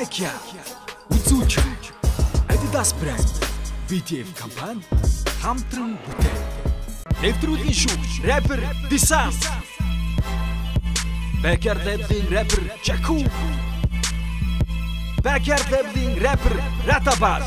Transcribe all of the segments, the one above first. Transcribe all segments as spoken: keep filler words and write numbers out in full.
Nokia, үзүүлж Adidas брэнд, би ти эф компани хамтран бүтээн. Нэвтрүүлгийн шүүгч, рэпер Disan, Backyard Labs-ийн рэпер Jaku, Backyard Labs-ийн рэпер Ratabas.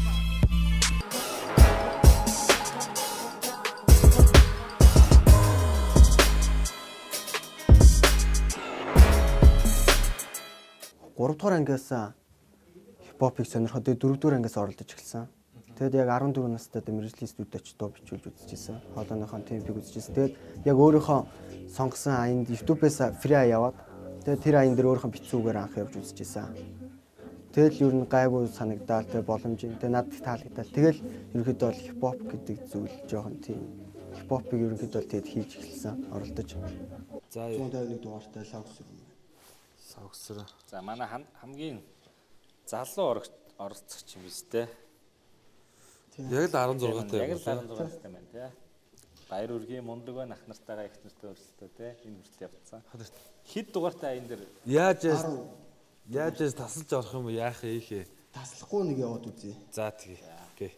гурав дахь ангиас хипхопыг сонирхоод дөрөв дэх ангиас оролдож эхэлсэн. Тэгэд яг арван дөрөв настай мэргэжлийн студид очиж дуу бичүүлж үзчихсэн. Хоолойныхон темпийг үзчихсэн. Тэгэд яг өөрийнхөө сонгосон аянд YouTube-ээс фри аяа яваад тэгээд тэр аян дээр өөрийнхөө бичсэн үгээр анх явж үзчихсэн. Тэгэл ер нь гайгүй санагдаад тэг боломжтой. Тэгээд надад таалагдал. Тэгэл ерөнхийдөө бол хипхоп гэдэг зүйл жоохон тийм хипхопыг ерөнхийдөө бол тэгэд хийж эхэлсэн. Оролдож. За зуун тавь нэг дугаартай лавс Савгсар. За манай хамгийн залуу оролцогч юм биз дээ. Яг л арван зургатай яг л арван зургаатай байна тий. Баяр үргийн мундаг байх нартайгаа их нартай өрсөлдөө тий. Энэ хүртэл явцсан. Хэд дугаартай аян дээр яаж яаж тасалж орох юм бэ? Яах ийхээ? Таслахгүй нэг яваад үзье. За тэгье. Окей.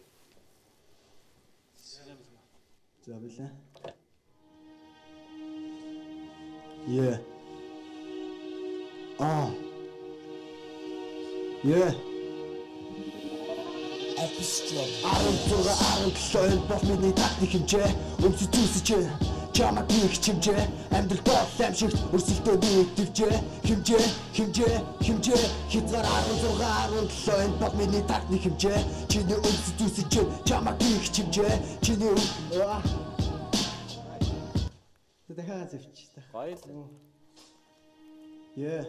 За билээ. Yeah. Ah. Yeah. Episode. Арам зурга арам гэлээ бол миний тактик хэмжээ. Өмсөж зүсэж чамаг нэг хэмжээ. Амьдрал боолом шиг өрсөлдөө нэгтгэвчээ. Хэмжээ, хэмжээ, хэмжээ. Хязгаар арам зурга арам гэлээ бол миний тактик хэмжээ. Чиний өмсөж зүсэж чамаг нэг хэмжээ. Чиний дахиад зөвчтэй. гоё л. Yeah.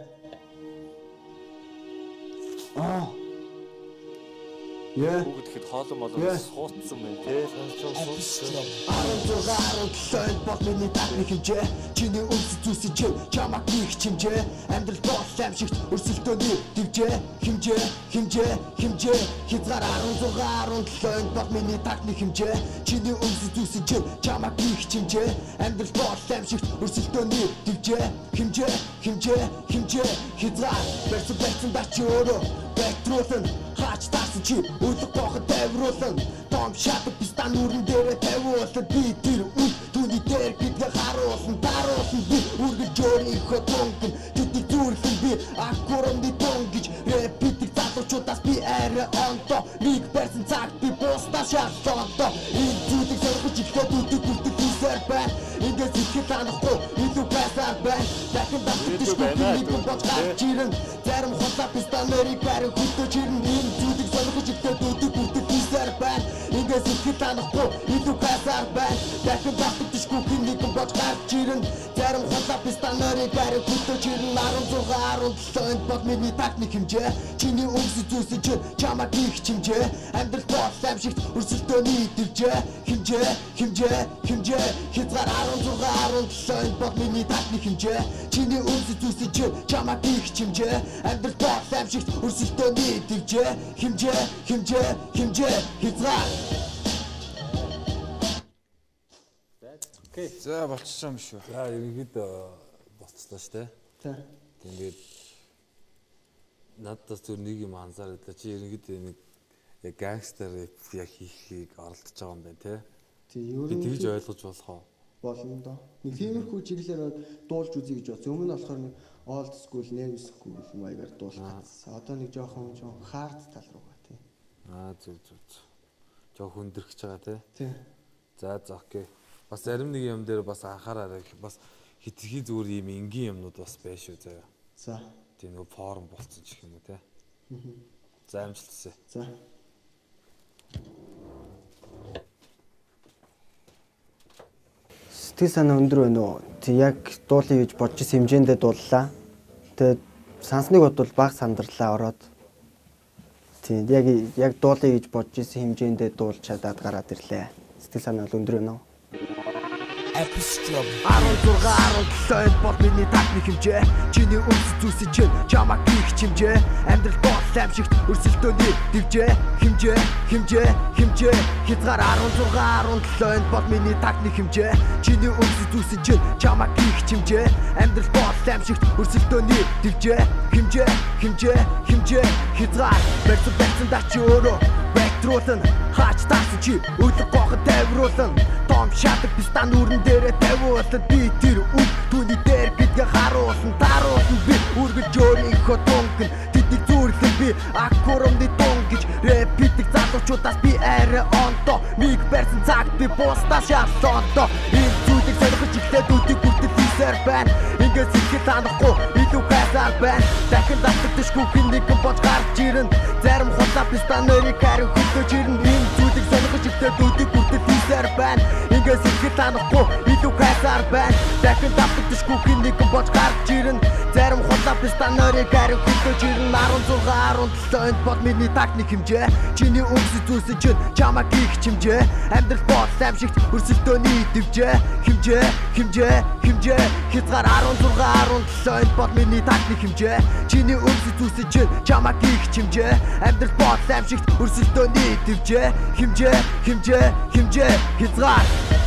Ah. Yeah. Бүгд ихэд хоолон молоо суудсан байна тий. арван зургаар бол миний тактик хэмжээ. Чиний өмсөж зүсэж чамаг нэг хэмжээ. Амьдрал боолом шиг өрсөлдөөний дэвжээ. Хэмжээ, хэмжээ, хэмжээ. Хязгаар арван зургаар бол миний тактик хэмжээ. Чиний өмсөж зүсэж чамаг нэг хэмжээ. Амьдрал боолом шиг өрсөлдөөний дэвжээ. Хэмжээ, хэмжээ, хэмжээ. Хязгаар барьсан барьсан дачи өөрөө бэтрүүлэн хаач таасан чи үлэг гохот тавируулан том шатад пистан нүрэн дээрээ тавиулсан би тэр үл түүний дээр бидгээ харуулсан даруулсан би үргэлж өөрийнхөө тонкон тэтгэл зүрлэн би аккурамны тон гэж рэпитик залуучуудаас би арай онто нэг барьсан цаг би бусдаа шаардлагатай энэ зүйлийг соргож ихэд үдэг үрдэг хийсээр байна ингээс ихэд танахгүй илүү байсаар байна дахин дахин байна нэг боц гарч ирэн зарим хулаа пистан нэрийг барин хөтөж ирэн энэ зүйлийг соргож ихэд үдэг үрдэг хийсээр байна ингээс ихэд танахгүй илүү байсаар байна дахин дахин дишгүй нэг боц гарч ирэн зарим хулаа пистан нэрийг барин хөтөж ирэн арван зургаа арван долоо бод миний тактик хэмжээ чиний өмсөж зүсэж чамаг их хэмжээ амьдрал боолом шиг өрсөлдөөний дэвжээ хэмжээ хэмжээ хэмжээ хязгаар арван зургаа арван долоо бод миний тактик хэмжээ чиний өмсөж зүсэж чамаг их хэмжээ амьдрал боолом шиг өрсөлдөөний дэвжээ хэмжээ хэмжээ хэмжээ хязгаар. Окей. За болчихсон юм шүү. За ерөнхийдөө болцлоо шүү дээ. За. Тэгээд надад зөв нэг юм анзаардлаа. Чи ерөнхийдөө нэг яг гангстер рэп яг хийхийг оролдож байгаа юм байна те. Тий, ер би нь тэгж ойлгож болох уу? Болно доо. Нэг тиймэрхүү чиглэлээр дуулж үзье гэж бодсон. Өмнө нь болохоор нэг old school, new school маягаар дуулсан. Одоо нэг жоохон жоохон hard тал руугаа тий. Аа зөв зөв зөв. Жоо хүндэрч байгаа те. Тий. За за окей. Бас зарим нэг юм дээр бас анхаараарай. Бас хитрхи зүгээр юм энгийн юмнууд бас байна шүү заяа. За. Тийм нөгөө форм болцсон ч юм уу те. Аа. За амжилтсаа. За. Сэтгэл санаа өндөр байна уу? Тэг яг дуулъя гэж бодож исэн хэмжээндээ дууллаа. Тэгээд сансныг бодвол баг сандарлаа ороод. Тийм яг яг дуулъя гэж бодож исэн хэмжээндээ дуулж чадаад гараад ирлээ. Сэтгэл санаа өндөр байна уу? Epistrope арван зургаан арван бол миний тактик хэмжээ. Чиний өмсөж зүсэж чинь чамаг хийх хэмжээ. Амьдрал боос амшигт өрсөлдөөний дэвжээ. Хэмжээ, хэмжээ, хэмжээ. Хязгаар арван зургаан арван бол миний тактик хэмжээ. Чиний өмсөж зүсэж чинь чамаг хийх хэмжээ. Амьдрал боос амшигт өрсөлдөөний дэвжээ. Хэмжээ, хэмжээ, хэмжээ. Хязгаар барьсан барьсан дач өөрөө байтруулан хаач таасан чи өглөг гохот тавируулан том шатаг пистан үрэн дээрээ тавиулсан би тэр үг түүний дээр гэдгээ харуулсан таруулсан би үргэлж өөрийнхөө тунган тэдний зүрлэн би аккурамны тун гэж рэпитик залуучуудаас би арай онто миг барьсан цагт би бусдаас шалсонто энэ зүйлийг солихож ихлээд үдийг бүртэл хийсээр байна ингээс ихэд танахгүй илүү хайсаар байна дахин давтагдашгүй хин нэгэн бож гарч ирэн зарим хулаа пистан нэрийг хариу хөтлөж ирэн энэ зүйлийг солихож ихлээд үдийг бүртэл хийсээр байна ингээс ихэд танахгүй илүү хайсаар байна дахин давтагдашгүй хин нэгэн бож гарч ирэн зарим хулаа пистан нэрийг хариу хөтлөж ирэн арван зургаан арван долоонд бол миний тактик хэмжээ чиний өмсөж зүсэж чинь чамаг хийх хэмжээ амьдрал боос амшигт өрсөлдөөний дэвжээ хэмжээ хэмжээ хэмжээ хязгаар арван зургаан арван долоонд бол миний тактик хэмжээ чиний өмсөж зүсэж чинь чамаг хийх хэмжээ амьдрал боос амшигт өрсөлдөөний дэвжээ хэмжээ хэмжээ хэмжээ хязгаар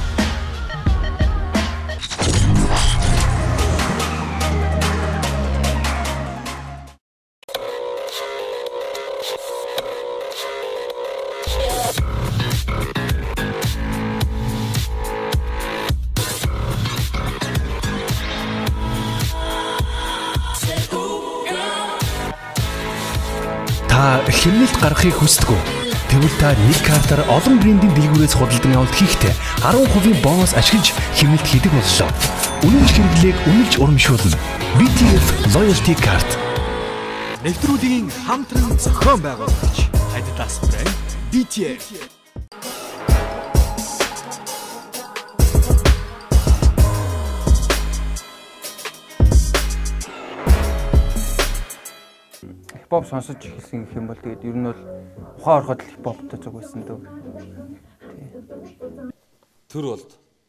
Та хэмнэлт гаргахыг хүсдэг үү? Тэгвэл та нэг картаар олон брендийн дэлгүүрээс худалдан авалт хийхдээ арван хувийн бонус ашиглаж хэмнэлт хийдэг боллоо. Үнэнч хэрэглээг үнэлж урамшуулна. би ти эф Loyalty Card. Нэвтрүүлгийн хамтран зохион байгуулагч Adidas брэнд би ти эф. Хипхоп сонсож эхэлсэн гэх юм бол тэгээд ер нь бол ухаан ороход хипхоптой зүг байсан дөө. Төр болд.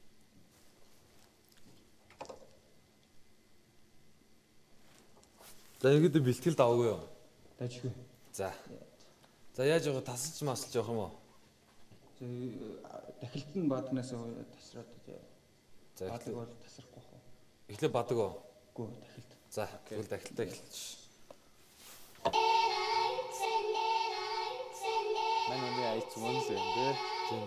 За ингэдэ бэлтгэл давгүй юу? Дажгүй. За. За яаж яага тасалж масалж явах юм уу? За дахилт нь бааднаас тасраад за. Баадаг бол тасрахгүй хаа. Эхлээ баадаг уу? Үгүй дахилт. За тэгвэл дахилтаа эхэлж. Манай үний айц мөнс юм дээ. Тийм.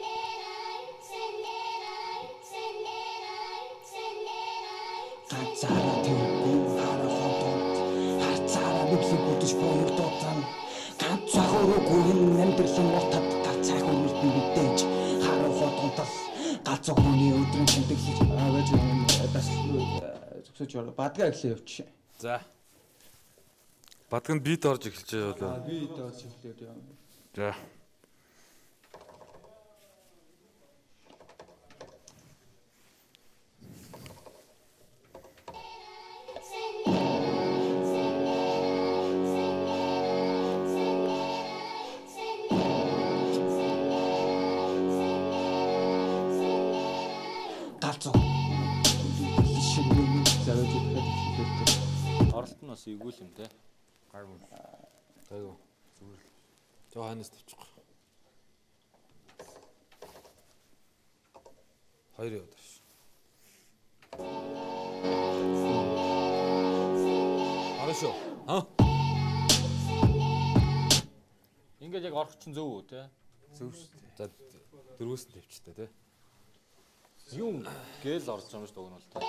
ганцаараа тэргүй хараа хотод харцаараа нүглэг бүрдэж боёр дууцан ганцаараагүй амьдралын уртад гарцаах өмнөд нь мэдээж хараа хотод галзуу хүний өдрийн тэмдэглэж аваач юм бас зөвсөж бол бадгаа эхлэе явчих. За. Бадганд бит орж эхэлж байгаа болоо. Би дээрс эхлээд яа. За. галзуу шиг юм завж ихэд Оролт нь бас игүүл юм те. Гар мөн. Айгу. Зүгээр л. Жоо ханаас тавчих. Хоёр яваад ш. Арашо. Аа. Ингээд яг орох чинь зөв үү те? Зөв ш. За дөрвөөс нь тавьчих та те. Юм гээл орж байгаа юм ш дугнал те.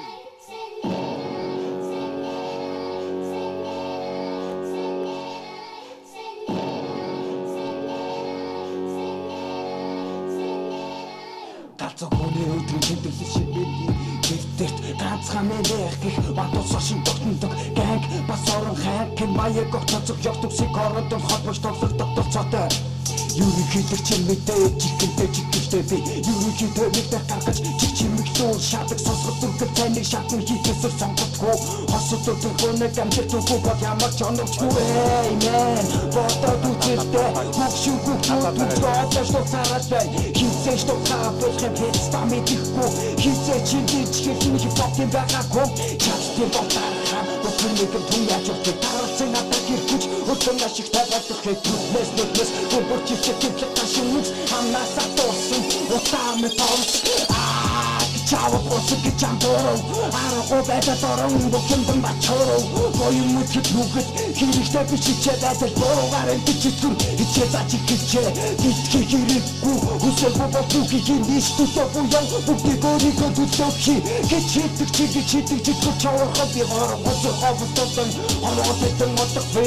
галзуу хүний өдрийн тэмдэглэл шиг гэртэрт ганцхан мэлэх гих батус шин тогтндог гэнг бас орон хайг хэн маяг огцоцог явдаг шиг орон холбож тоглох тогцоотой ерөнхийдөө чи мэдээж чихэнтэй чихтэй би ерөнхийдөө мэдээ гаргаж чих чимэглүүн шатаг сонсгол дүргэл цайныг шатны хийхээсээ сонгодгүй хосод дүргөнэг амжилтгүй бол ямар ч оновчгүй эй мен бодоод үзэлтэй бүх шүүгүүд бодож цаараад бай хин хизээж дутаа болохын пэцта мэдэхгүй хизээ чи диж хэлний хипхопын байгаагүй чаддсан болтархаа бүхнийг түн яаж өгч даралсан надад хэрхэж өдөн ашигтай болох хэвлээс нүднээс гүрч чичтэй ташин нүц хамнасаа туусан утаа металс Чава босок чамдороо арга байдаг орон бүхэнд бачороо боём мэт нүгэд хэрэгтэй бичиж байдаг бороогаар биччихүр хичээ зачиг хичээ битгий хэрэггүй үсэл боботуки нистүсо буян бүгдийг өөрийгөө төлөвхи хичээдэг чиг чидэг чиг чавархаа би гараа гоц хавтан ороотой мотох бэ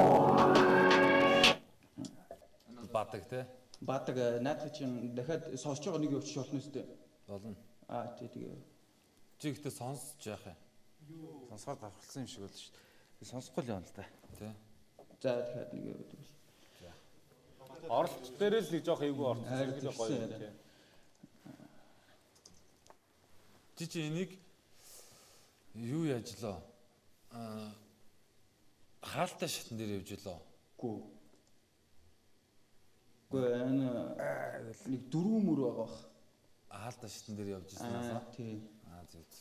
Бадаг те Бадаг наадах чинь дахиад сонсож байгаа нэг явчих болно үстэй болно Аа тэгээ. Чи ихтэй сонсож яах юм? Юу? Сонсоход давхарсан юм шиг болж шүү дээ. Сонсохгүй л явна л та. Тий. За дахиад нэг яваад байна. Оролт дээрээ л нэг жоох эйгүү оролт хийх гоё юм тий. Чи чи энийг юу яаж лөө? Аа хаалттай шатн дээр явж лөө. Гүү. Гүү энэ нэг дөрвөн мөр байгаа бах. Хаалттай шатн дээр явж ирсэн аа. Тий. Аа зөв зөв.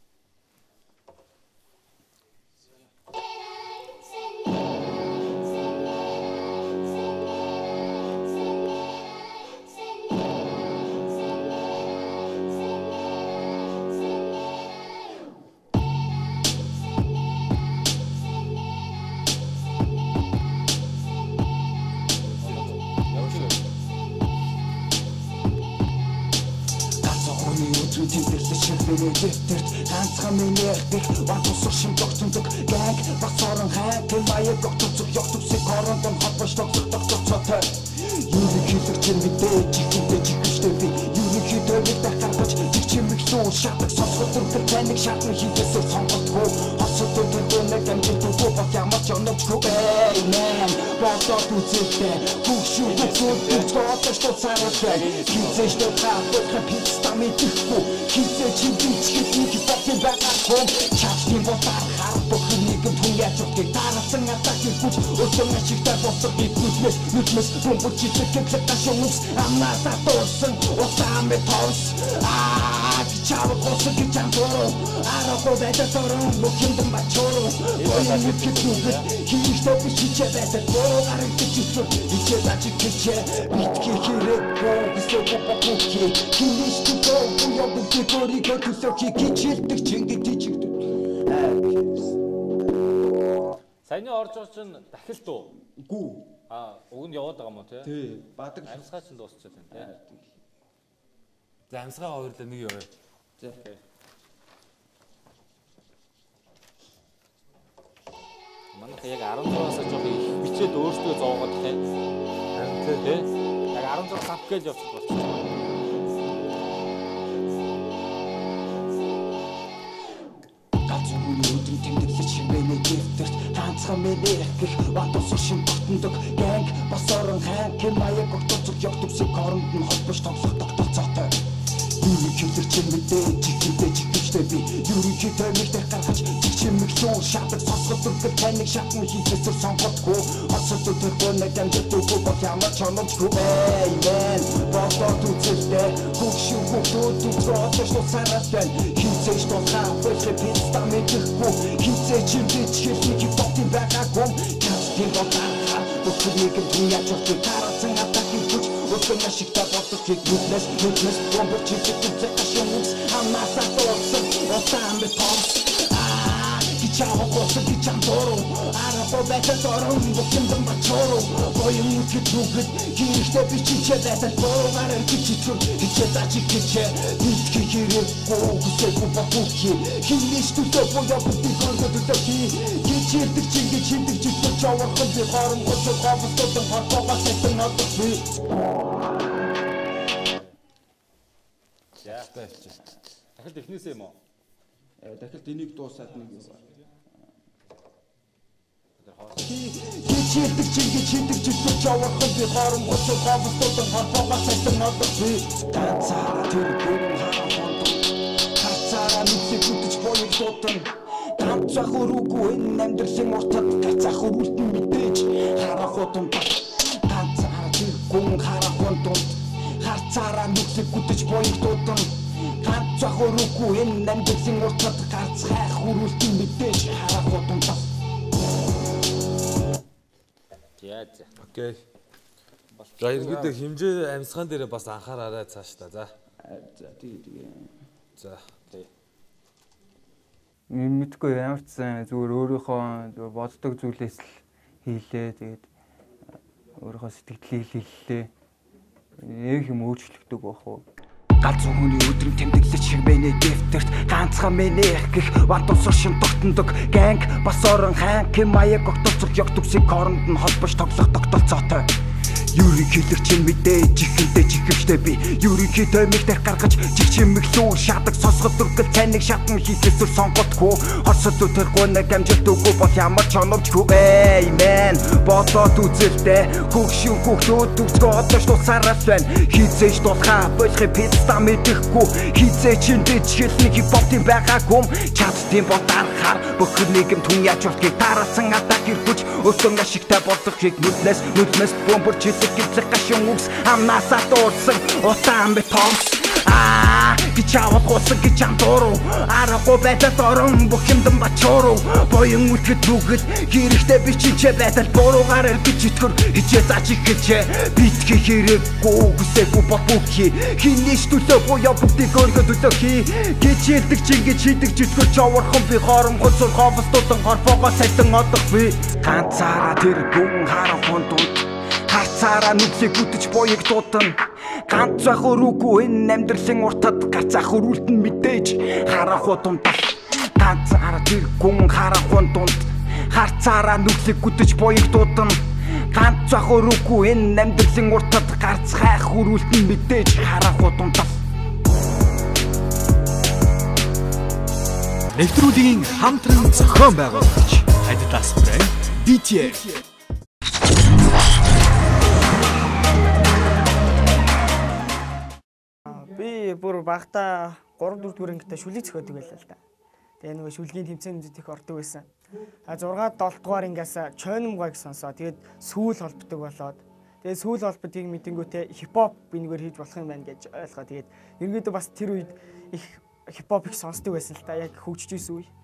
Тэмдэглэж ганцхан миний их бат усах шин тогтцог гэнг бас орон хай тэм баяр тогтцог явтгсыг корондон холбож тогтцог тогтцоотой ерөнхийдөө чинь мэдээж ихэндээ жигштэй би ерөнхийдөө нэг дахаргаж чимэг суу шатаг сонсгол төр таныг шатны хийдээсээ сонголтгүй хосод төр нэг амжилтгүй бат ямар ч онцгүй бай man бодоод үзэлтэй бүгшүү бүгшүү бодож туцаараа хизээж дутаа болох писта мэдэхгүй хизээж чимдийчгээд нэг бопын байгаагүй чавчны ботар хар бүхнийг түн яаж өгдөг дараасан атак иргүүч өсөн ашигтай болсон гипнээс нүднээс бомбч читгэх ташуус амнаса тоосон утаа металс аа чава госок чамдороо арга байдаг орон бүхэнд бачороо боём мэт нүгэд хийхдээ бичиж байдаг бороогаар биччихвэр хичээ зачиг хичээ битгий хэрэггүй гэсэн бопокки киниш тоо буян бүгдийг өөрийгөө төлөвхий хичээлдэг чингэж чигдэг Саяны орж байгаа чинь дахилт уу? Гүү. Аа, уг нь яваад байгаа юм уу те? Тий. Бадаг амьсгаа чинь дуусчихад байна те. За амьсгаа хоёрлаа нэг яваа. За. Манайх яг арван зураас жоох их бичээд өөртөө зоогоод те. Харин те. Яг арван зур сав гэж явчих болчихсон. Ганцхан миний их бат усах шин тогтцог гэнг бас орон хай тэм баяр тогтцог явтгсыг коронд нь холбож тоглох тогтцоотой ерөнхийдөө чинь мэдээж ихэндээ жигчтэй би ерөнхийдөө нэг дэх гаргаж чимэг суу шатаг сонсгол төр таныг шатны хийдээс сонгохгүй хосод төр нэг амжилтгүй бол ямар ч онцгүй бай man бодоод үзэлтэй бүгшүү бүгдүүд бодож туцаараа байна хизээж дутаа болох писта мэдэхгүй хизээж чимдэж хэлний хипхопын байгаагүй чаддсан болтархаа бүхнийг түн яаж өгч дараасан атак иргүүч өсөн ашигтай болох хэвлээс нүднээс бомбч читгэх ташуус хамнасаа тоосон утаа металс Чава босок чамдороо арга байдаг орон бүхэнд бачороо боём мэт нүгэд хийхдээ бичиж байдаг бороогаар биччихүр хичээ зачиг хичээ битгий хэрэггүй үсэл бопокки хийлээс төдөө боём бүгдийг өөргөө төлөвхий хичээдэг чингэж чиндэг чигтэй чавархан би харам гоц хавтан хатгаа сэтэн надад би За дахил эхнээсээ юм уу? Дахилт энийг дуусаад нэг юм. Хичээдэг чингэж чиндэг чигтэй чавархан би харам гоц хавтан хатгаа сэтэн надад би ганцаараа тэр гүн хаан ганцаараа нүсийг үтж боёг сотон ганцах өрөөгүй энэ амьдралын уртад ганцах өрөлтөн мэдээж харах утан ганцаараа тэр гүн харах утан ганцаараа нүглийг гүтэж буйг дуудан ганц захуруугүй энэ амьдралын уртад гарц хайх хүрүүлтэн мэдээж харах удамтал. Яаж. Окей. За ерөнхийдөө хэмжээ амьсгаан дээр бас анхаараарай цааш та. За. За тэгээ тэгээ. За. Мэдгүй ямар ч сайн зүгээр өөрийнхөө зүгээр боддог зүйлээс л хийлээ. Тэгээд өөрийнхөө сэтгэлийг хэллээ. Нэг юм өөрчлөгдөг байх уу? Галз хүний өдрөм тэмдэглэж шиг мэнэ дэвтэрт ганцхан мэнэ гэх ватус шин тогтндог гэнг бас орон хаан кем маяг огтолцох ягтүксийг хооронд нь холбож тоглох тогтолцоотой. Ерөнхийдөө чинь мэдээж ихэндээ чихвчтэй би ерөнхийдөө мэгдэх гаргаж чигчмэглүү шадаг сосгол дүргэл цайныг шатан хийхээсүр сонгодгүй хорсол үтергүй нэг амжилт өгөө бол ямар ч оновчгүй эй мен бодоод үзэлтэй хөгшин хөгтөөд үзгөө одоо ч тусаараас байна хийцээж дулхаа болохыг пицца мэдэхгүй хийцээ чинь дэжгэлний хипхоптын байгаагүй чаддсан бол дарахаар бүхэн нийгэм түн яаж болтгийг тараасан атак иргүч өсөн ашигтай болгохыг нүднээс нүднээс бомбор Гэвлэг гашин үгс амнасаа дуурсан утаан бетонс аа гэж аваад гуйсан гэж андууруу аргагүй байдал орон бүх юмдан бачууруу боён үлдэхэд бүгд хэрэгтэй би чинчээ байдал бууруугаар гэж итгэр хичээ зааж ихээчээ битгий хэрэггүй хүсээгүй бот бүхий хинээс төлөө буяа бүгдийг өөргөө төлөө хий гэж хэлдэг чи ингэж хийдэг житгэр човорхон би хоромхол сур ховс тутан хорфоогоо сайтан одох би ганцаараа тэр гүн харанхуун дунд Харцаараа нүглийг гүтэж буйг дуудан ганц захуруугүй энэ амьдралын уртад гарцаах өрүүлтэн мэдээж харах удамтал ганцаараа тэр гүн харахын дунд харцаараа нүглийг гүтэж буйг дуудан ганц захуруугүй энэ амьдралын уртад гарцаах өрүүлтэн мэдээж харах удамтал. Нэвтрүүлгийн хамтран зохион байгуулагч Adidas брэнд ди ти эф Би бүр багтаа гурав дөрөв дугаар ангитай шүлэг зохиодог байлаа л да. Тэгээ нөгөө шүлгийн тэмцээн үзэж их ордог байсан. А зургаад долоо дугаар ангиас чойномгойг сонсоо. Тэгээд сүүл холбдог болоод. Тэгээд сүүл холбодгийг мэдэнгүүтээ хипхоп би нэгээр хийж болох юм байна гэж ойлгоо. Тэгээд ерөнхийдөө бас тэр үед их хипхоп их сонсдог байсан л та. Яг хөгжиж исэн үе.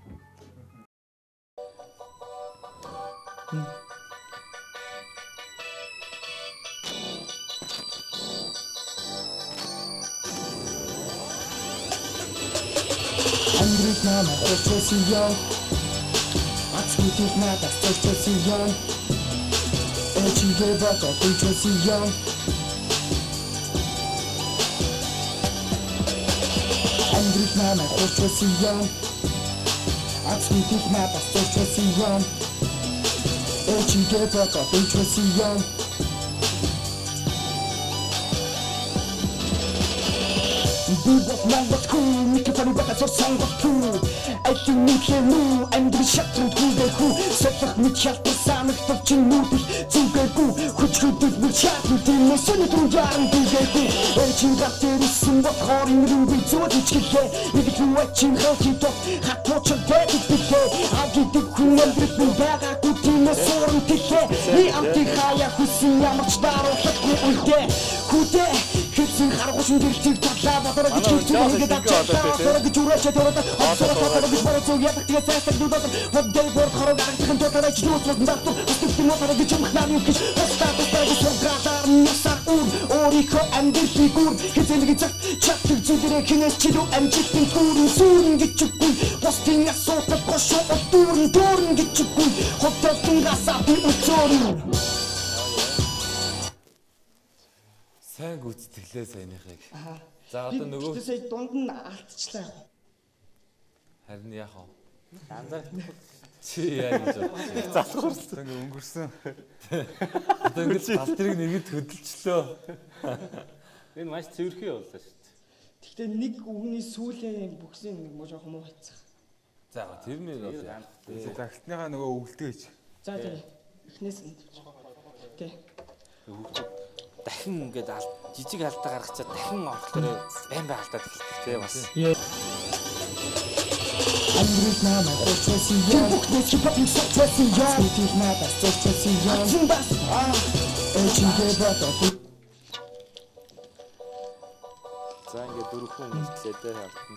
Андрей нама хочется young, отсутствует надо хочется young, очень глубоко хочется young. Андрей нама хочется young, отсутствует надо хочется young, очень глубоко хочется young. Бибот манготку, микрофоны бакасор санготку. Эти нухему, Андрей шатрут гудеку. Сотах мечат самых товчинутых цугеку. Хоть худых мечатнут, и не сони другаром гудеку. Эчин гаптерисын вот хорин рюбы зодичкихе. Видит очень хелки топ, хаточа бэдик бихе. Агитик кунемдрит бэга кутина сорн тихе. Ни антихая хусиня мачдаро хатку уйде. Куде, хэцэн харгушин дэртик татлаа батар. Манай жаас ингэ дагчаа гэж үрээч төрөд авсараа татаад гэж барацуу ятдаг тэгээ сайстаг дуудаад хөдөө бүр хорог гаргахын тулд ч юусмас дарту өстөв мотор гэж махнаа гэж стат стат сургаатар нясар уур орихо амдэр фигур хэзээ цаг чатдаг зүгээрээ хинээс чидүү амжилтын дүүрэн сүүрэн гэчихгүй постын асуутад гошоо дүүрэн дүүрэн гэчихгүй хотоотын гасаа би өчөөрн сайн гүйцэтгэлээ сайныхыг. За одоо нөгөө Тэсээ дунд нь алдчихлаа яг. Харин яах вэ? Анзаар чи яаж вэ? залхуурсан. Ингээ өнгөрсөн. Одоо ингэ алтрыг нэгэд хөдөлчлөө. Энэ маш цэвэрхий боллоо шүү дээ. Гэхдээ нэг үгний сүүлийн бүхсийн нэг муу жоох муу хайцсан. За тэр нэр бол яах вэ? Загтныхаа нөгөө өвөлдөөч. За тийм. Эхнээс нь. Окей. Дахин ингээд жижиг алдаа гаргачаад дахин орохлоор байн бай алдаад эхэлдэг тий бас. Андрей нама хочется young, бүхнээс хипхопын хочется young, видит надо хочется young. Очень глубоко. За ингээд дөрвөн үлдлээ дээ хардна.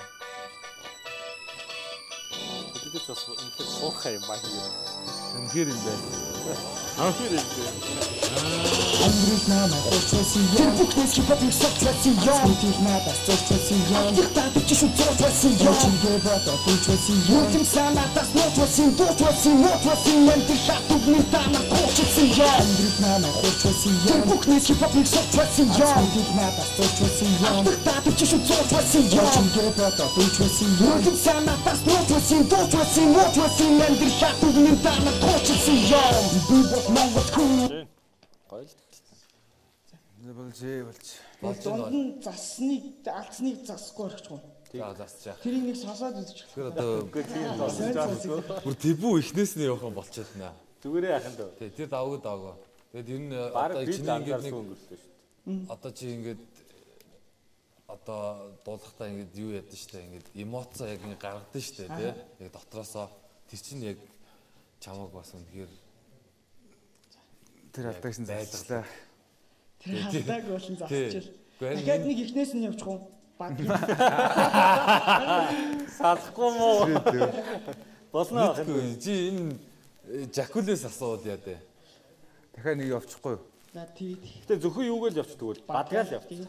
Тэдэж бас үнэхээр суурхай юм байна. Үнэхээр юм байна. Үнэхээр юм байна. Амьдрал намайг хуучсан юм. Тэр бүхнээс хипхоп согтсон юм. Үтих надад согтсон юм. Тэгтээ чи шүү зогтсон юм. Чингээ бодоод үчсэн юм. Үтим санаатас нотсон, дутсан, нотсон юм. Тэр хатугны танаар хуучсан юм. Амьдрал намайг хуучсан юм. Тэр бүхнээс хипхоп согтсон юм. Үтих надад согтсон юм. Тэгтээ чи шүү зогтсон юм. Чингээ бодоод үчсэн юм. Үтим санаатас нотсон, дутсан, нотсон юм. Тэр хатугны танаар хуучсан юм. Би бод монгол хүн Гоё л. Болж болж. Дунд нь засныг алдсныг засахгүй орчихгүй. За засчих яах. Тэрийг нэг сонсоод үзчих. Тэгэхээр одоо Тийм сонсож бүр тэбүү ихнээс нь явах юм болчиход наа. Зүгээрээ яах юм дөө. Тий, тэр давгүй давгүй. Тэгэд ер нь Одоо одоо чиний ингээд нэг өнгөрсөн шүү дээ. одоо чи ингээд одоо дуулахтаа ингээд юу яд нь штэ ингээд эмоцоо яг ингээд гаргадаг штэ тий. Яг дотроосоо тэр чинь яг чамаг бас үнэхээр Тэр алдагсан зайлглаа. Тэр халдааг болон засчихэл. Гэхдээ Дахиад нэг ихнээс нь явчих уу? Бад. Салахгүй мó. Болно аа. Чи энэ Жакулээс асуувал яа дээ. Дахиад нэг явчихгүй юу? За тий. Гэтэ зөвхөн юугаар л явчихдаг бол бадгаал явчих.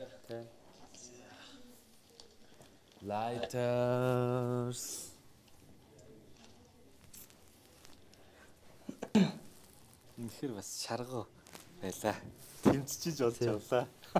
Lighters. Үнэхээр бас шаргуу байлаа. Тэмцчиж болж явлаа.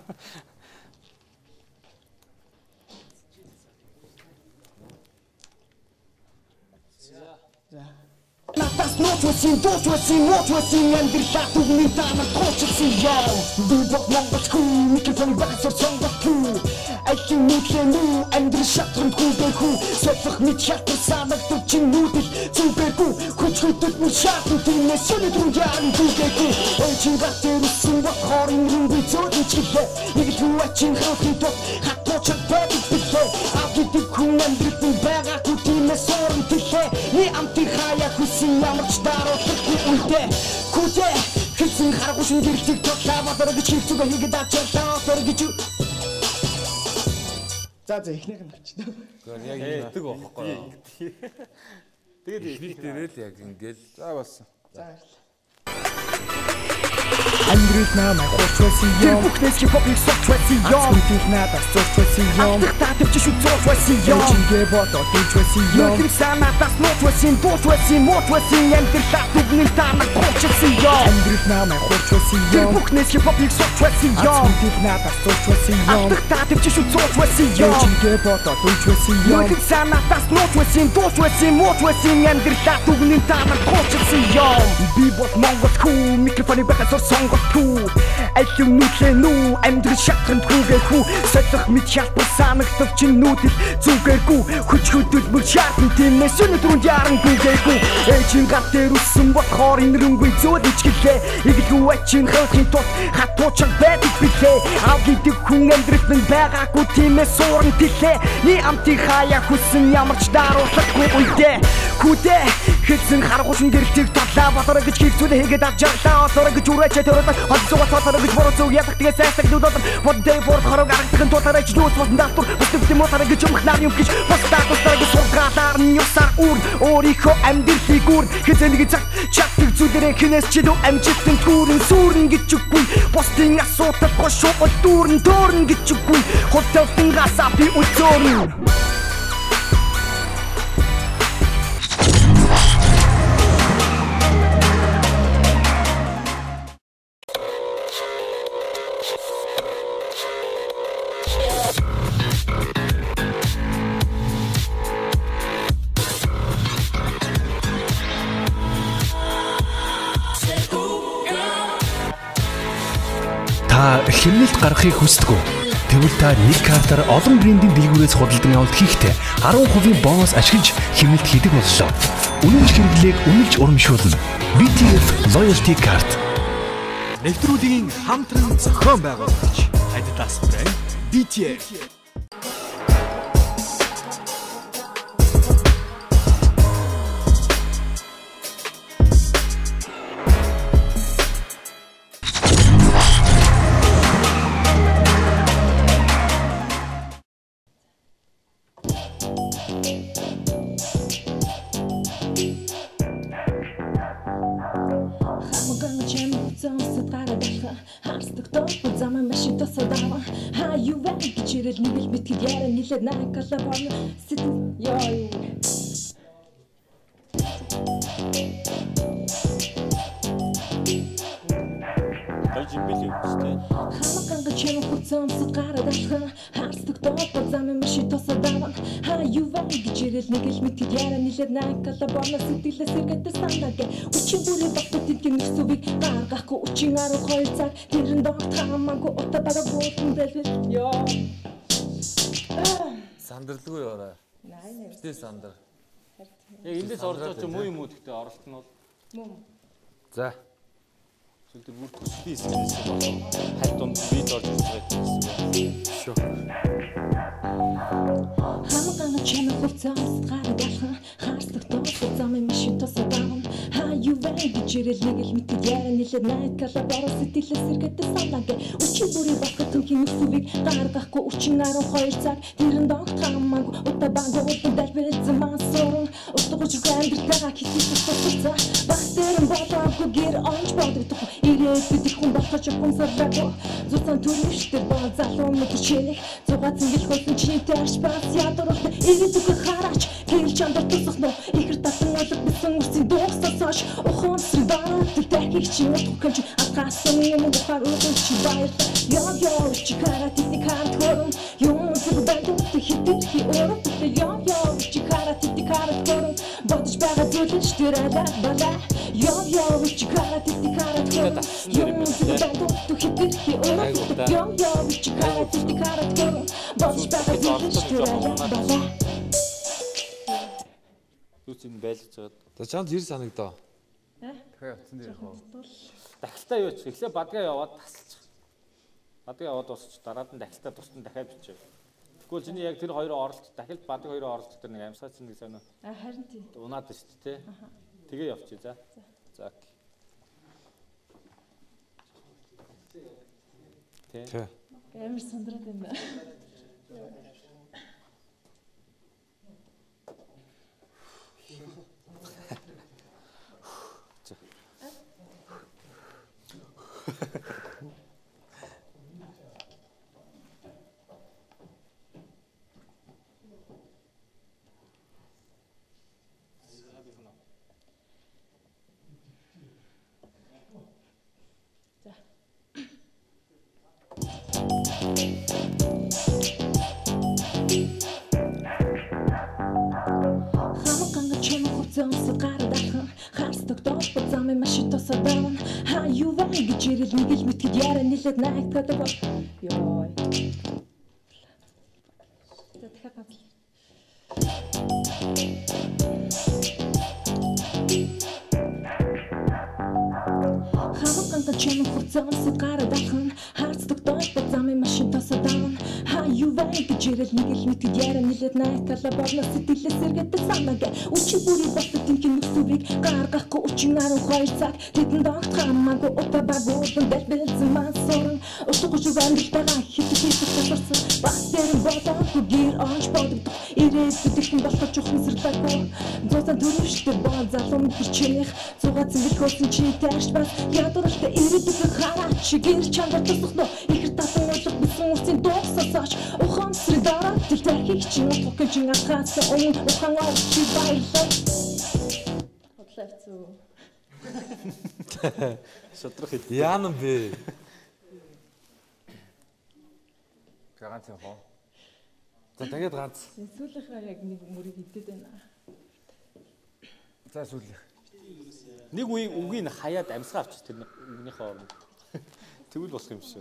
За. Натас нотвосын, дотвосын, нотвосын амьдрал хатугны танаар хуучсан юм. Би бод монгол хүн микрофон багсар сонгохгүй. Айхин нүдлэн үү амьдрал шатрын хүүдэхүү. Сотох мэд шатар санагдав чин нүдэл зүбэхүү. Хүч хөдөд мөр шатан тиймээс сүлэд рүү яран зүбэхүү. Ой чин гатэр усан болохоор юм би зөөдөж гэлээ. Нэг л юу ачин хавхын тот хатуучад байдаг билээ. Авгидэг хүн амьдрал байгаагүй тиймээс суурн тэлээ. Ни амтын хаяа хүсэн ямарч даруулахгүй үлдээ. Күдээ хэзээ харахгүй шин гэртиг тотлаа бодорог чивчуга хийгээд ачаалаа төргич. За за ихнийх нь авчихсан. Гэхдээ яг ингэдэг байхгүй юу? Тэгээд Ихний дээрээ л яг ингээл За болсон. За баярлалаа. Амьдрал намайг хуучсан юм. Бүхнээс хипхоп согтсон юм. Үтих надад согтсон юм. Тэгтээ чи шүү зогтсон юм. Чингээ бодоод үчсэн юм. Үтим санаатас нотвосын, дутвосын, мотвосын юм. Тэр хатугны танаар хуучсан юм. Амьдрал намайг хуучсан юм. Бүхнээс хипхоп согтсон юм. Үтих надад согтсон юм. Тэгтээ чи шүү зогтсон юм. Чингээ бодоод үчсэн юм. Үтим санаатас нотвосын, дутвосын, мотвосын юм. Тэр хатугны танаар хуучсан юм. Би бод монгол хүн микрофоны багасар сонгохгүй. Айхин нүдлэн үү амьдрал шатрын хүүдэхүү. Сотох мэд шатар санагдав чин нүдэл зүгээргүй. Хүч хөдөл мөр шатан тиймээс өнөд рүү яран гүйгээгүй. Эйчин гат дээр үсэн болохоор инэрэнгүй зөөдөж гэлээ. Игэлгүй ачин хавхын тот хатуучаг байдаг билээ. Авгидэг хүн амьдрал нь байгаагүй тиймээс суурн тэлээ. Ни амтын хаяа хүсэн ямарч даруулахгүй үлдээ. Күдээ хэзээ харахгүй шин гэртиг тотлаа бодороо гэж хийцүүлээ хийгээд авчаалаа. Олороо гэж үрээч төрөд Одсоо тоолоо гэж бороо зүг ядах тэгээ сайстаг дуудаад боддэй бор хорог аргадахын тулаараа ч нүүц болон даатур bëстэг мотороо гэж өмхнаар юм гэж постаа постаа гэж сургаалаар нь юсаар үр өөрийнхөө амьдралыг үр хэзээ нэг цаг чатдаг зүдэрээ хинээс ч дүү амжилтын түүрэн сүрэн гэж үгүй постын асуудал гошоо дүүрэн дүүрэн гэж үгүй хотелтын гасаа би үцөөрн Та хэмнэлт гаргахыг хүсдэг үү? Тэгвэл та нэг картаар олон брендийн дэлгүүрээс худалдан авалт хийхдээ арван хувийн бонус ашиглаж хэмнэлт хийдэг боллоо. Үнэмш хэрэглээг үнэлж урамшуулна. би ти эф Loyalty Card. Нэвтрүүлгийн хамтран зохион байгуулагч Adidas брэнд би ти эф. Хамгаан чамд зөмсөд гараад алхах харцдаг доо заман машин тосодава ха юу вэ гэж ирэл нэг л битгэд яра нилээд найкала борно сит ёо Хамгаан чамд зөмсөд гараад алхах харцдаг доо заман машин тосодава ха юу вэ гэж ирэл нэг л битгэд яра нилээд найкала борно сэтгэлээс сэргээд санаад үчи бүрээ багтдаг нүсвийг гаргахгүй үчин арга хоёр цаг тэрэн догт хамаагүй утаа бага буусан дэлбэл ёо Сандралгүй яваа. Най най. Битээ сандар. Яг эндээс орж байгаа ч муу юм уу гэхдээ оролт нь бол Муу. За. Сүлдэр бүр төслийн хэсгээс болоо хальт дунд бийд орж ирж байгаа гэсэн. Шүү. Хамгаан чамд хурцаас гараад алхах харцдаг доо замын машин тосодав ха юу вэ гэж ирэл нэг л мэтгэд яра нилээд найкала бороо сэтгэлээс сэргээд санаад үчи бүрээ багтдаг нүсвийг гаргахгүй үчин арга хоёр цаг тэрэн догт хамаагүй утаа бага буусан дэлбэл заман сорон утгаж гандэртайгаа хитэж тусцаа бахтэрэн болоогүй гэр онч бодогдох ирээд бид хүн болохоч хүнсэлгүй зузаан төрөштэй баа залуу мөчнөх зугац ingil хөлн чиний тааш бас ядарах ирээд үг хараач гэр чамд тусах нөө ихэр татан олог бисэн үрсийн дуусах ухаан сэрдаа тэтхийг чи утгах гэж атгасан юм бахар өгч чи баяр ёо ёо чи карат ти карат хорон юм зүгдээд хитэр хи орон тэ ёо ёо чи карат ти карат хорон бодож байгаа зүйлс тэрэлээ бала ёо ёо чи карат ти карат хорон юм зүгдээд хитэр хи орон ёо ёо чи карат ти карат хорон бодож байгаа зүйлс тэрэлээ бала Юуцын байлж байгаа. За чамд хэр санагдаа? Тэгэхээр утсан дээр хоо. Дахилтаа юу ч эхлээ бадгаа яваад тасалчих. Бадгаа яваад дуусч дараад нь дахилтаа тусдан дахиад бичээ. Тэгвэл чиний яг тэр хоёроо оролт дахилт бадаг хоёроо оролцох тэр нэг амьсгал чинь нэг сонио. А харин тий. Унаад шүү дээ, тэ. Тэгээ явчих за. За. Тэ. Ямар сандраад юм бэ? Хамгаан чамд хурцаас гараад алхах харцдаг доо замын машин тосодав ха юу вэ гэж ирэл нэг л мэтгэд яра нилээд найкадаг ёо За дахиад бац Хамгаан чамд хурцаас гараад алхах харцдаг доо замын машин тосодав ха юу вэ гэж ирэл нэг л мэтгэд яра нилээд найкала борно сэтгэлээс сэргээд санаад үчи бүрээ багтдаг нүсвийг гаргахгүй үчин арга хоёр цаг тэдэн догт хамаагүй утаа багуудан дэлбэл заман сорон утгаж гандэртайгаа хитэж тусцсан бахтэрэн болоогүй гэр онч бодогдох ирээд бид хүн болохоч хүнсэлгүй зузаан төрөштэй баа залуу мөчнөх зугац ingil хөлн чиний тааш бас ядарах ирээд үг хараач гэр чамд тусах нөө ихэр татан олох бисэн үрсийн дуусах ухаан сэрдаа тэтхийг чи утгах гэж атгасан өмнө ухаан олж баярлаа Лавцуу. Шодрох хэд. Яан юм бэ? Ганц юм хоо. За тэгээд ганц. Сүүлийнхаа яг нэг мөрийг идэд байна. За сүүлийнх. Нэг үе үгийг хаяад амьсгаа авчих тэр үгнийхээ оронд. Тэгвэл болох юм шиг.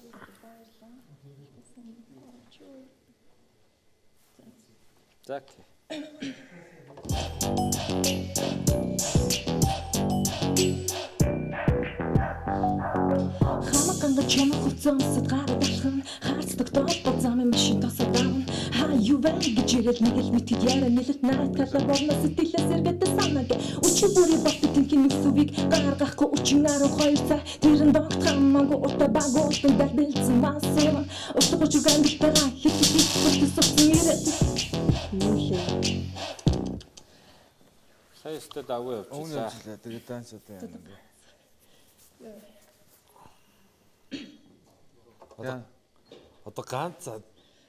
За. Хамгаан чамд хурцаас гараад алхах харцдаг доо замын машин тосодав ха юу вэ гэж ирэл нэг л мэтгэд яра нилээд найкала борно сэтгэлээс сэргээд санаад үчи бүрээ багтдаг нүсвийг гаргахгүй үчин арга хоёр цаг тэрэн догт хамаагүй утаа багуудан дэлбэл заман сорон утгаж гандэртайгаа хитэж тусцсан ирээд юу хийх Сая өстө давгүй явчихсан. Тэгээд данс одоо яа. Одоо одоо ганц ганц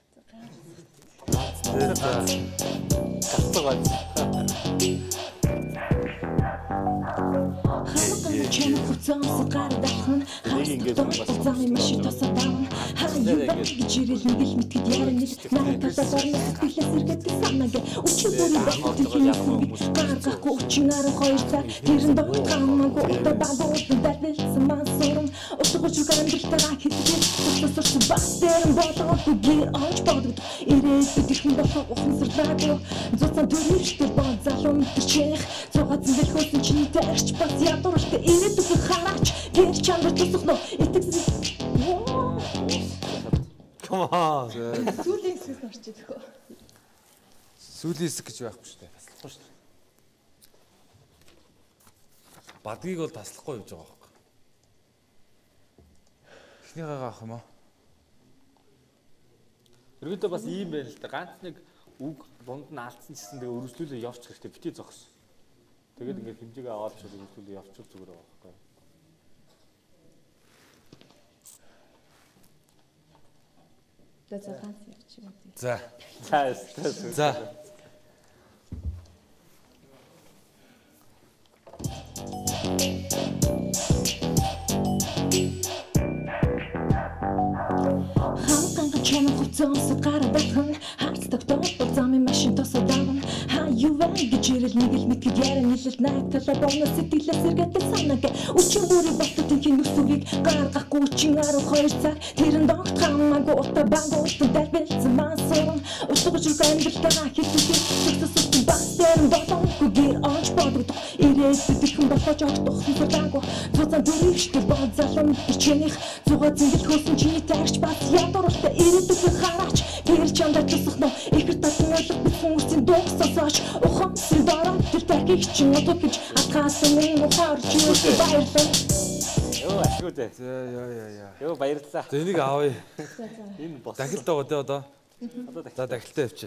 Чем хуцаамсад гараад алхан хаалт замын машин тасадаан хаяа гижирэл нэгэл мэтгэд яранил наатаа борно сэтгэлээс сэргээд санааг өчигдөр бахтын хүн гаргахгүй өчигдөр хоёр цаг тэрэн дот хамаагүй одоо багууд дэлбэлсэн мансурам утгаж гандалтаа хитгээс тусах бахтэр болоогүй гэр онч бодод ирээд тэрхэн болох ухамсарлаагүй зуцан төрөвчтэй бод залуу мэтэрчих зугац зэл хөөсөн чиний тарч бас ядуурт ирээд үгүй хараач гэр чандар тусахно итгэсэн Come on. Сүүлийн хэсгээс орчих дөхөө. Сүүлийн хэсэг гэж байхгүй шүү дээ. Таслахгүй шүү дээ. Бадгийг бол таслахгүй явж байгаа байхгүй. Эхнийгээ авах юм уу? Ерөөдөө бас ийм байл л да. Ганц нэг үг дунд нь алдсан гэсэн тэгээ өргөжлүүлээ явчих хэрэгтэй. Бити зогс. Тэгээд ингээд хэмжээгээ аваад ч өргөжлүүлээ явчих зүгээр байгаа байхгүй. За ганц явчих юм. За. За. За. Хамгаан чам хуцаамсад гараад алхан хацдаг доктор замын машин тосодаан хаяа гижирэл нэгэл мэтгэд яран нэлэлт найталаа борно сэтгэлээс сэргээд санааг өчигдөр бүрий босдод тэнхин нүсвийг гаргахгүй үчин арав хоёр цаг тэрэн догт хамаагүй утаа бангууд дэлбэлсэн мансурам утгаж гандалтаа хитгээс тусах бахтэр болоогүй гэр онч бодод ирээд тэрхэн болохоч огтохсонлаагүй зузаан дүрийштэй бод залуу мэтэрчих зугаа зингэл хөөсөн чиний тарч бас ядуурт ирээд үгүй хараач гэр чандар тусахно ихэр татсан ойлго бит хүмүүсийн дуусасаач ухамсар дараа тэр тархийг чинь одоо гэж атгаасан юм ухаарч юу баярлаа. Йоо ашгүй дээ. За яа яа яа. Йоо баярлалаа. За энийг авъя. Энэ бос. Дахилт байгаа дээ одоо. Одоо дахил. За дахилтаа явчих.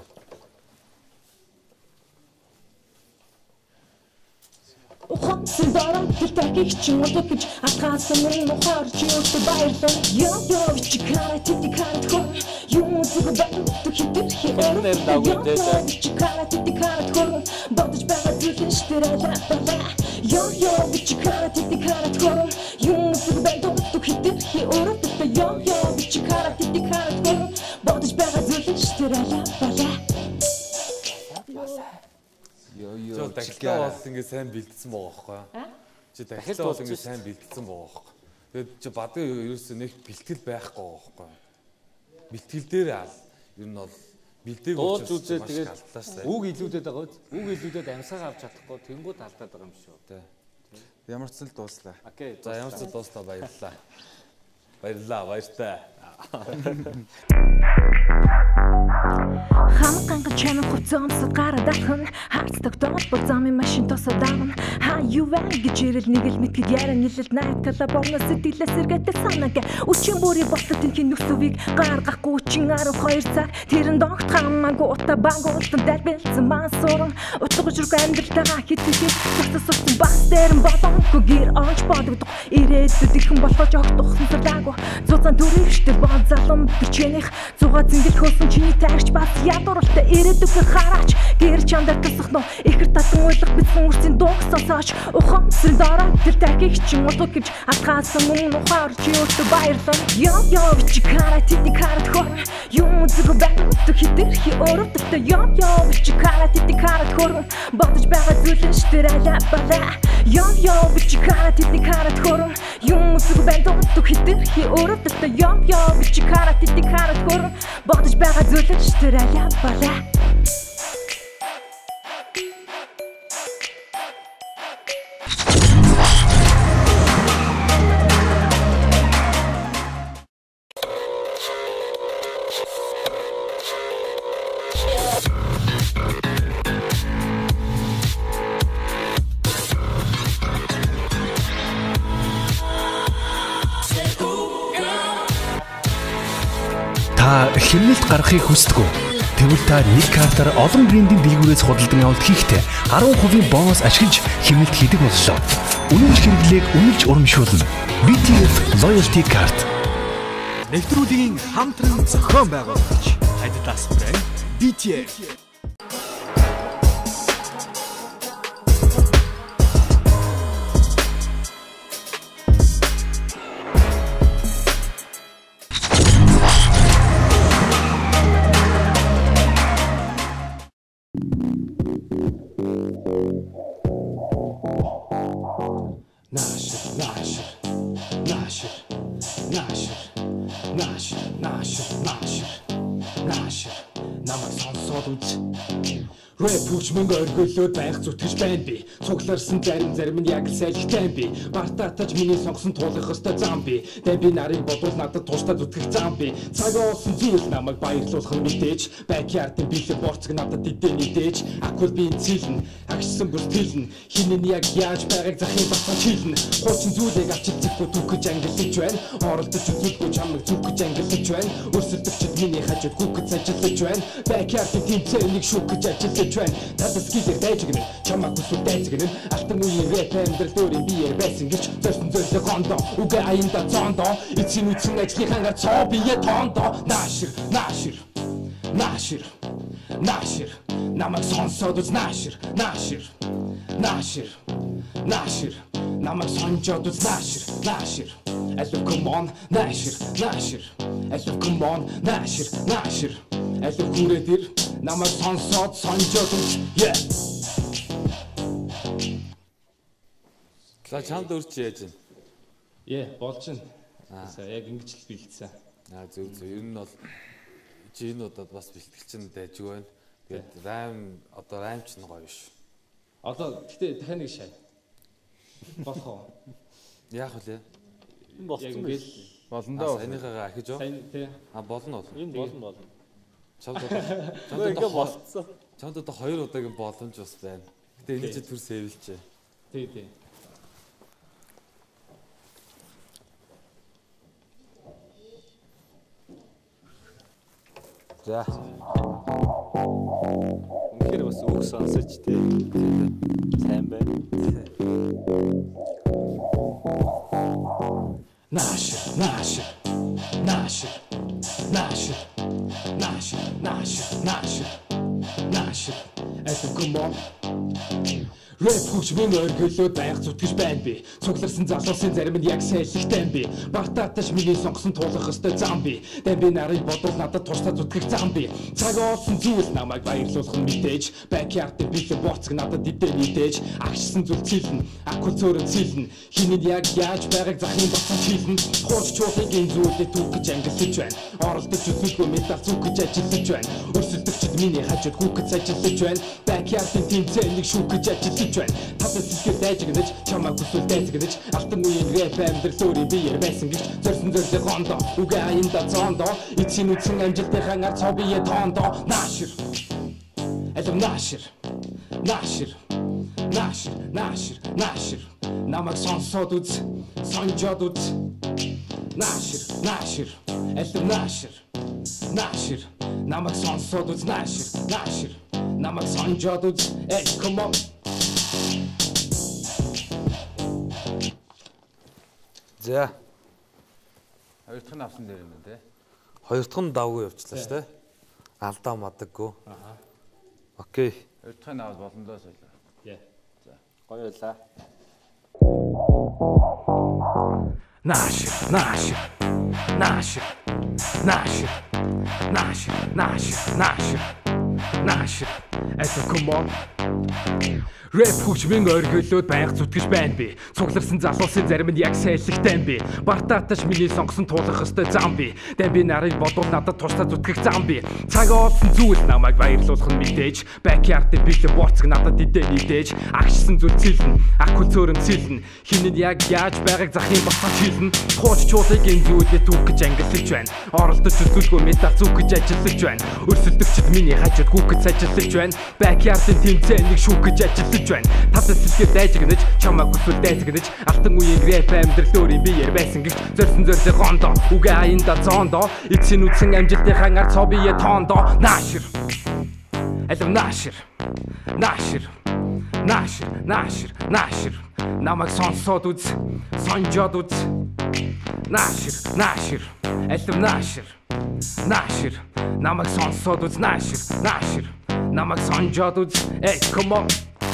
Ухамсар дараа тэр тархийг чинь одоо гэж атгаасан юм ухаарч юу баярлаа. Йоо йоо чи караа ти караа хөө юм зүг бат хитэр хөө нэр дагуу дээ. чи караа ти караа хөө бодож байгаа зүйлэн штэрэлээ баа. Йоо йоо чи караа ти караа хөө юм зүг бат хитэр хөө йоо йоо чи караа ти караа хөө бодож байгаа зүйлэн штэрэлээ баа. Йоо Чи ёо. дахилтаа бол ингээд сайн бэлдсэн байгаа байхгүй юу? Чи дахилтаа бол ингээд сайн бэлдсэн байгаа байхгүй юу? Тэгээд чи бадгийн ерөөсөө нэг бэлтгэл байхгүй байгаа байхгүй юу? Бэлтгэл дээр аа ер нь бол бэлдээг дууж үзээ тэгээд тэгээд үг илүүдэд байгаа үз. Үг илүүдэд амьсгаа авч чадахгүй тэнгууд алдаад байгаа юм шүү. Тэ. Ямар ч зүйл дууслаа. Окей. За ямар ч дуустаа баярлалаа. Баярлалаа, баяртай. Хамгаан чам хуцаамсад гараад алхан хацдаг доктор замын машин тосодаан хаяа гижирэл нэгэл мэтгэд яран нэлэлт найталаа борно сэтгэлээс сэргээд санааг өчигдөр бүрий босдод тэнхин нүсвийг гаргахгүй үчин арав хоёр цаг тэрэн догт хамаагүй утаа бангууд дэлбэлсэн мансурам утгаж гандалтаа хитгээс тусах бахтэр болоогүй гэр онч бодод ирээд тэрхэн болохоч огтохсонлаагүй зузаан дүрийштэй бод залуу мэтэрчих зугаа зингэл хөөсөн чиний тарч бас ядуурт ирээд үгүй хараач гэр чандар тусахно ихэр татан ойлго бит хүмүүсийн дуусасаач ухамсар дараа тэр тархийг чинь одоо гэж атгаасан юм ухаарч юу баярлаа. Йоо ёо чи караа ти караа хөө юм зүг бат хитэр хөө ёо ёо чи караа ти караа хөө бодож байгаа зүйлэн штэрэлээ баа. Йоо ёо чи караа ти караа хөө юм зүг бат хитэр хөө ёо ёо чи караа ти караа хөө бодож байгаа зүйлэн штэрэлээ баа. Та хэмнэлт гарахыг хүсдэг үү? Тэгвэл та нэг картаар олон брендийн дэлгүүрээс худалдан авалт хийхдээ арван хувийн бонус ашиглаж хэмнэлт хийдэг боллоо. Үнэнч хэрэглээг үнэлж урамшуулна. би ти эф Loyalty Card. Нэвтрүүлгийн хамтран зохион байгуулагч Adidas брэнд би ти эф. Нашир, нашир, нашир, нашир, нашир, нашир, нашир, нашир, намайг сонсоод үз. Рэп хүчмэн өргөлөөд байх зүтгэж байна би. Цугларсан зарим зарим нь яг л сайлхтай би. Бартатаж миний сонгосон туулах ёстой зам би. Тэ би нарыг бодвол надад тууштай зүтгэх зам би. Цаг олсон зүйл намайг баярлуулах нь мэдээж. Backyard-ын бэлэг борцог надад идэний дээж. Акул би цэлэн, агшсан бүртэлэн. Хинэн яг яаж байгааг захын бацаа чилэн. Хуучин зүйлийг авчиж зэхгүй түгэж ангиллаж байна. Оролдож үзүүлгүй чамайг зүгэж ангиллаж байна. Өрсөлдөгчд миний хажууд гүгэж ажиллаж байна. Backyard-ын тэмцээнийг шүүгэж ажиллаж Татас гизэр дайжгэн чамаа хүсэл дайжгэн алтан үеийн рэп амьдрал дөөрийн биеэр байсан гэж зорсон зорилго гондо үгээ аянда цоондо эцсийн үтсэн ажлынхаа цоо бие тоондо наашир наашир наашир наашир намайг сонсоод үз наашир наашир наашир наашир намайг сонсоод үз наашир наашир Алло come on наашир наашир Алло come on наашир наашир Алло хүрээдэр намайг сонсоод сонжоод үз yeah За чамд өрч яаж вэ? Яа, болж байна. Аа, яг ингэж л бэлдсэн. Аа, зөв зөв. Ер нь бол жинуудад бас бэлтгэгч нь дайжгүй байна. Тэгээд райм одоо раймч нь гоё биш. Одоо гэтээ дахиад нэг шай. Болох уу? Яах вэ? Энэ болсон бэл. Болно доо. Санийхаа ахиж оо. Сайн тий. А болно уу? Энэ болно болно. Чамд одоо чамд одоо болцсон. Чамд одоо хоёр удаагийн боломж бас байна. Гэтэ энэ ч төр сэвэлчээ. Тий тий. За. Үнэхээр бас үг сонсож тий. Сайн байна. Нашир, нашир, нашир, нашир, нашир, нашир, нашир, нашир. Алло come on. Рэп хүчмэн өргөлөөд байх зүтгэж байна би. Цугларсан залуусын зарим нь яг сайлхтай би. Бартатаж миний сонгосон туулах ёстой зам би. Тэ би нарыг бодвол надад тууштай зүтгэх зам би. Цаг олсон зүйл намайг баярлуулах нь мэдээж. Backyard-ын бэлэг борцог надад идэний дээж. Агшсан зүйл цэлэн, акул цөөрөн цэлэн. Хинэн яг яаж байгааг захын бацаа чилэн. Хууч чуулгын зүйлээ түгэж ангиллаж байна. Оролдож үзүүлгүй медаль зүгэж ажиллаж байна. Өрсөлдөгчд миний хажууд гүгэж ажиллаж байна. Backyard-ын тэмцээнийг шүүгэж ажиллаж Татас гизэр дайжгэнэж чамайг хүсэл дайжгэнэж алтан үеийн рэп амьдрал дөөрийн биеэр байсан гэж зорсон зорилго гондо үгээ аянда цоондо эцсийн үтсэн амжилтынхаа гар цоо бие тоондо наашир Алло наашир наашир наашир наашир наашир намайг сонсоод үз сонжоод үз наашир наашир Алло наашир наашир намайг сонсоод үз наашир наашир намайг сонжоод үз эй come on За. Хоёр дахь нь авсан дээр юм үү те? Хоёр дахь нь давгүй явчлаа шүү дээ. Алдаа мадаггүй. Аа. Окей. Хоёр дахь нь аваад болондоо соёлоо. Яа. За. Гоё байлаа. Нашир, нашир, нашир, нашир, нашир, нашир, нашир, нашир. Алло come on. Рэп хүчмэн өргөлөөд байх зүтгэж байна би. Цугларсан залуусын зарим нь яг сайлхтай би. Бартатаж миний сонгосон туулах ёстой зам би. Тэ би нарыг бодвол надад тууштай зүтгэх зам би. Цаг олсон зүйл намайг баярлуулах нь мэдээж. Backyard-ын бэлэг борцог надад идэний дээж. Агшсан зүйл цэлэн, акул цөөрөн цэлэн. Хинэн яг яаж байгааг захын бацаа чилэн. Хууч чуулгын зүйлээ түгэж ангиллаж байна. Оролдож үзүүлгүй медаль зүгэж ажиллаж байна. Өрсөлдөгчд миний хажууд хүүхэд сажилж байна. Backyard-ын тэмцээнийг шүүхэж ажиллаж байна. Татас сэтгэл дайжигнаж, чамаа хүсвэл дайсагнаж, алтан үеийн рэп амьдралөөрийн биеэр байсан гэх зорьсон зориг гондоо. Үгээ аянда зоондоо, эцсийн үдсэн амжилтынхаа ард цобие тоондоо. Наашир. Алив наашир. Наашир. Наашир, наашир, наашир. Намайг сонсоод үз, сонжоод үз. Наашир, наашир, алив наашир. Наашир, намайг сонсоод үз, наашир, наашир. Намайг сонжоод үз. Hey, come on.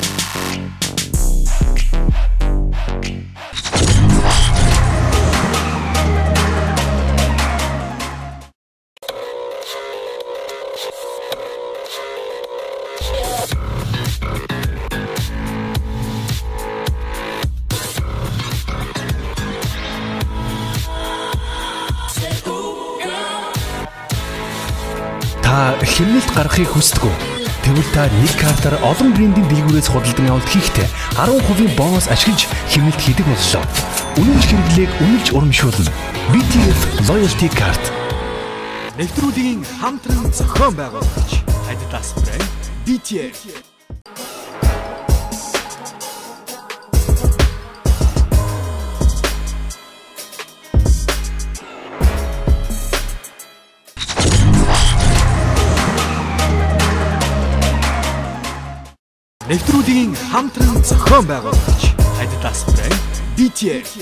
Та хэмнэлт гаргахыг хүсдэг үү? Тэгвэл та нэг картаар олон брендийн дэлгүүрээс худалдан авалт хийхдээ арван хувийн бонус ашиглаж хэмнэлт хийдэг боллоо. Үнэмш хэрэглээг үнэлж урамшуулна. би ти эф Loyalty Card. Нэвтрүүлгийн хамтран зохион байгуулагч Adidas брэнд би ти эф. Нэвтрүүлгийн хамтран зохион байгуулагч Adidas брэнд би ти эф.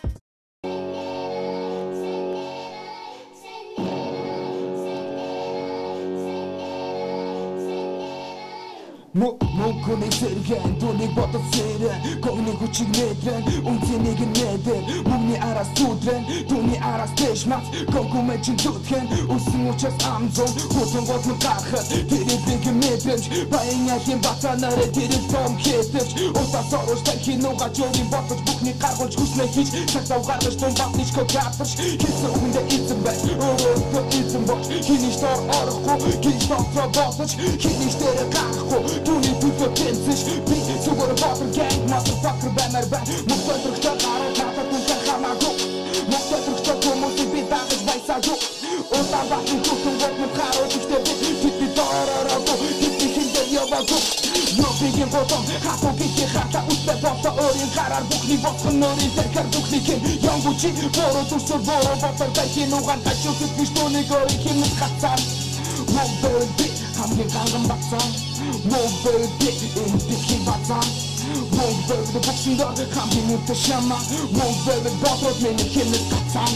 Мөнгөний зэрэг дүүнийг бодож сэрэн Гогны хүчиг нэтрэн Үнцэнийг нэдэр Мөнгөний араас зүдрэн Дүүний араас дэш мац Гоггүй мэчин зүтгэн Үсэн учраас амзон Хутон готмын гарахад Тэрэлбэг мэдрэмж Баян яхийн бацанарэ Тэрэл том хэтэрч Утас орош тархин уга жорын бодож Бүхний гаргуулж хүснэ хийж Цагтав гаргаж тун батнич кокаптарч Хэлсэн үгэндэ эзэн бай Өрөөдөө эзэн боч Хиниш тор орохгүй Хиниш тор бодож Хиниш дээрэ гарахгүй Түүний төлөө тэнцэж би зүгээр батар gang motherfucker баймар бай Мөхтэй төрхтэй гарууд надад үнхэн хамаагүй Мөхтэй төрхтэй хүмүүсийг би дагаж байсаагүй Улаан батны түтэн готмын гарууд ихтэй би Тэд би дооророогүй Тэд би хиндэр яваагүй Ёбигийн бодон хапо гихи хата үстэй бота өөрийн гараар бүхний босхон өөрийн зэрхэр бүхний хин Янгучи боро дүрсөр боро ботар дайхин угаан тачуу тэтгэж түүнийг өөрийн хинэс хацаар Мог бэби хамгийн ганган бацаа Мог бэби энэ тэхин бацаа Мог бэби боксын дор хамгийн үнтэй шама Мог бэби ботрот миний хинэс хацаа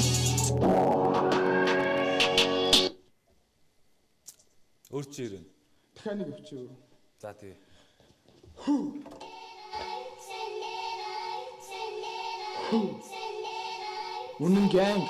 Өөрчөө ирэн. Дахиад нэг өвчөө. За тий. Үнэн gang.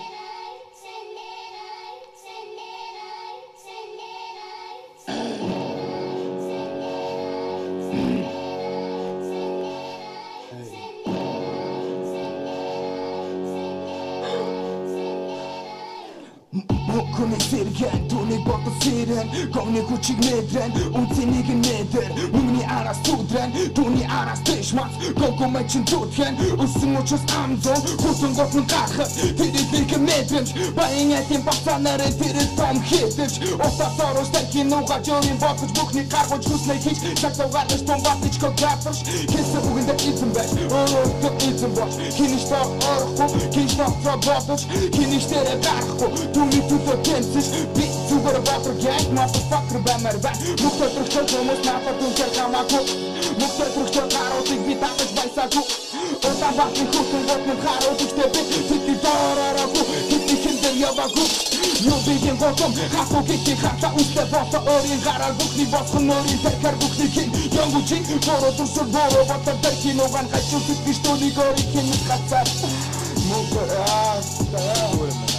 Мөнгөний зэрэг дүүнийг бодож сэрэн Гогны хүчиг нэтрэн Үнцэнийг нэдэр Мөнгөний араас зүдрэн Дүүний араас дэш мац Гоггүй мэчин зүтгэн Үсэн учраас амзон Хутон готмын гарахад Тэрэлбэг мэдрэмж Баян яхийн бацанарэ тэрэл том хэтэрч Утас орош тархин уга жорын бодож Бүхний гаргуулж хүснэ хийж Цагтав гаргаж тун батнич кокаптарч Хэлсэн үгэндэ эзэн байж Өрөөдөө эзэн боч Хиниш тор орохгүй Хиниш тор бодож Хиниш дээрэ гарахгүй Түүний төлөө тэнцэж би зүгээр батар gang motherfucker баймар бай Мөхтэй төрхтэй хүмүүс надад үнхээр хамаагүй Мөхтэй төрхтэй гаруудыг би дагаж байсаагүй Улаан батны хүтэн готмын гарууд ихтэй би Тэдний дооророогүй Тэдний хиндэр яваагүй Ёбигийн бодон хапо гихи хата үстэй бота өөрийн гараар бүхний босхон өөрийн зэрхэр бүхний хин Янгучи боро дүрсөр боро батар дайхин угаан хачуу тэтгэж түүнийг өөрийн хинэс хацаар Мөхтэй аа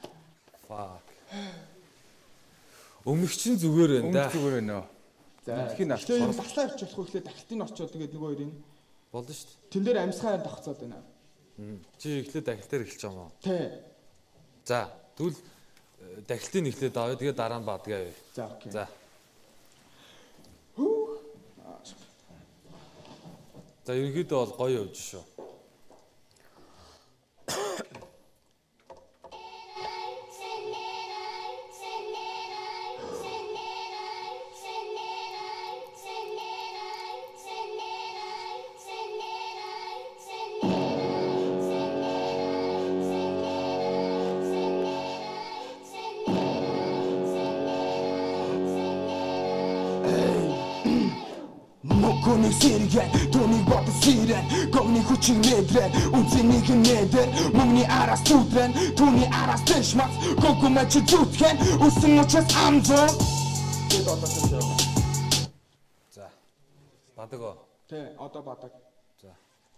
Өмгчин зүгээр байна да. Өмг зүгээр байна оо. За ихний авч энэ таслаа авч болох үхлээр дахилтын очоод тэгээд нөгөө хоёрын болно шүү дээ. Тэн дээр амьсгаа тогцоод байна. Чи эхлээд дахилтаар эхэлж байгаа юм уу? Тий. За тэгвэл дахилтыг эхлээд авъя тэгээд дараа нь бадгаа авъя. За окей. За. За ерөнхийдөө бол гоё явж шүү. түүнийг сэргэн түүнийг бод сэрэн гомны хүчиг мэдрэн үнцнийг нэдэр мөнгөний араас зүтрэн түүний араас дэшмат гогомач зүтгэн үсэн учраас амзон за бадаг оо тий одоо бадаг за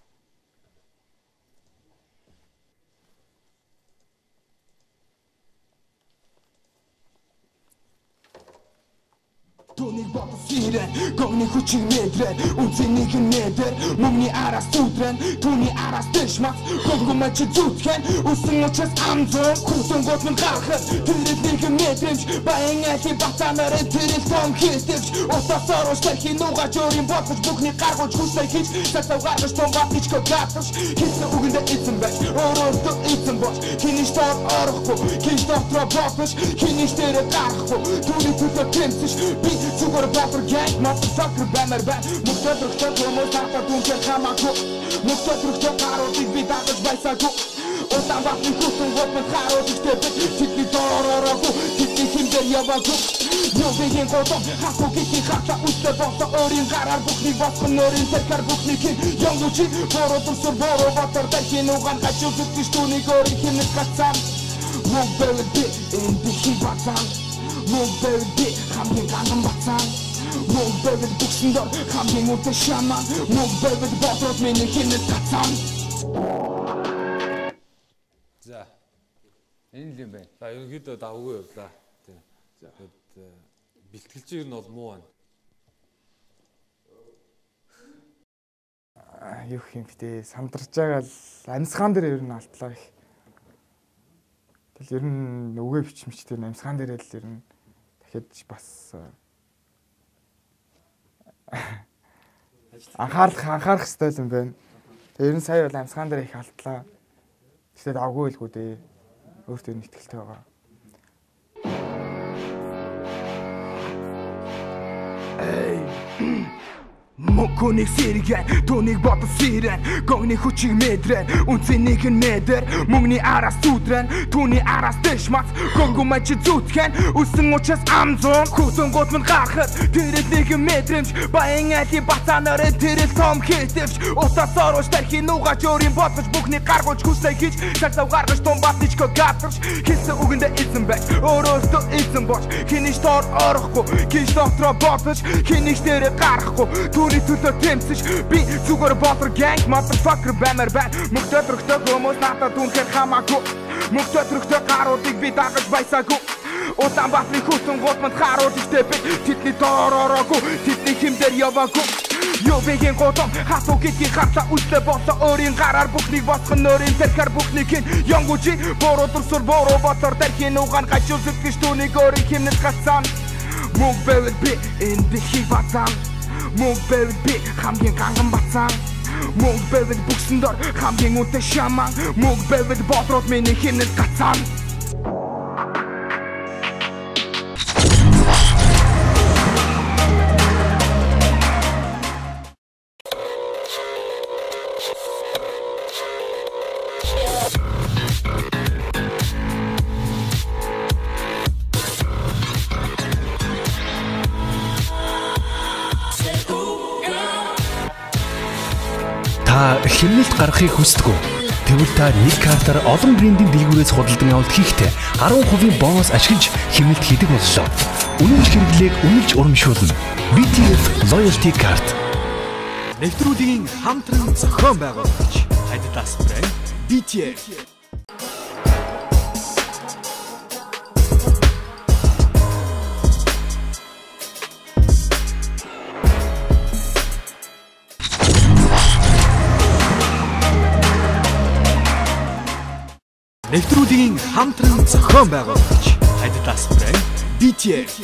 түүнийг бод сэрэн гомны хүчиг мэдрэн үнцнийг нэдэр мөнгөний араас зүтрэн түүний араас дэшмат гогомач зүтгэн үсэн учраас амзон хүтэн гот мэн гарахад тэрэлнийг мэдрэмж баян али батанаар тэрэл том хитвч утасаар устархи нугаж өөрийн бодож бүхний гаргуулж хүсэй хийж цацав гаргаж том батч когатш хийсэн үгэндээ эзэн байж өөрөөдөө эзэн боч хиний штат орохгүй хиний дотроо бодож хиний штэрэ гарахгүй түүний төлөө тэмцэж би зүгээр баатар гэнг motherfucker бэмэр бэм мөхтөд рөхтөд хүмүүс тартаа дүнхээр хамаагүй мөхтөд рөхтөд гаруудыг би дагаж байсаагүй Утан батны хүсэн гот мэд харуудыг тэбэж тэдний доророогүй тэдний химдэр яваагүй Нёвэгийн годом хасуу гитний хата үстэ босо өөрийн гараар бүхнийг босгон өөрийн тэрхэр бүхнийг хин Янгучи бороо турсур бороо батар дайхин угаан хачуу зүтгэж түүнийг өөрийн хинэс гацсан Мог бэвэд би энэ хи бацсан Мог бэвэд би хамгийн ганган бацсан Мог бэвэд бүксэн дор хамгийн үнтэй шаман Мог бэвэд ботрот миний хинэс гацсан За. Энэ л юм байна. За ерөнхийдөө давгүй явлаа. Тийм. Тэгээд бэлтгэлч ер нь бол муу байна. Аа юу юм бэ? Самдарч байгаа л амьсгаан дээр ер нь алтлаа их. Тэгэл ер нь үгээ бичмч тэр амьсгаан дээр л ер нь дахиад бас анхаарах анхаарах хэрэгтэй юм байна. Тэг ер нь сая бол амьсгаан дээр их алтлаа. Тэгтээ давгүй байлгүй дээ. Өөртөө нь итгэлтэй байгаа. Эй. Моконик сэргэн, түүнийг бод сэрэн, гогны хүчиг мэдрэн, үнцнийг нэдэр, мөнгөний араас зүтрэн, түүний араас дэшмат, гогомач зүтгэн, үсэн учраас амзон, хүтэн гот мэн гарахад, тэрэлнийг мэдрэмж, баян али батанаар тэрэл том хитвч, утасаар устархи нугаж өөрийн бодож бүхний гаргуулж хүсэй хийж, цацав гаргаж том батч когатш, хийсэн үгэндээ эзэн байж, өөрөөсөө эзэн боч, хиний штор орохгүй, хиний дотроо бодож, хиний штэрэ гарахгүй, Түүний төлөө тэмцэж би зүгээр ботор гэнг motherfucker бэмэр бэм мөхтөд рөхтөд хүмүүс надад дүнхээр хамаагүй мөхтөд рөхтөд гаруудыг би дагаж байсаагүй Утан батны хүсэн гот мэд харуудыг тэбэж тэдний доророогүй тэдний химдэр яваагүй Ёвэгийн годом хасуу гитний хата үстэ босо өөрийн гараар бүхнийг босгон өөрийн тэрхэр бүхнийг хин Янгучи бороо турсур бороо ботор тэрхин угаан гачул зүтгэж түүнийг өөрийн химнэс гацсан Мог бэвэд би энэ дэхийг бацсан Мог бэвэд би хамгийн ганган бацсан Мог бэвэд бүксэн дор хамгийн үнтэй шаман Мог бэвэд бодрот миний хинэс гацсан Хэмнэлт гаргахыг хүсдэг үү? Тэгвэл та нэг картаар олон брендийн дэлгүүрээс худалдан авалт хийхдээ арван хувийн бонус ашиглаж хэмнэлт хийдэг боллоо. Үнэнч хэрэглээг үнэлж урамшуулна. би ти эф Loyalty Card. Нэвтрүүлгийн хамтран зохион байгуулагч Adidas брэнд би ти эф. Нэвтрүүлгийн хамтран зохион байгуулагч Adidas брэнд би ти эф.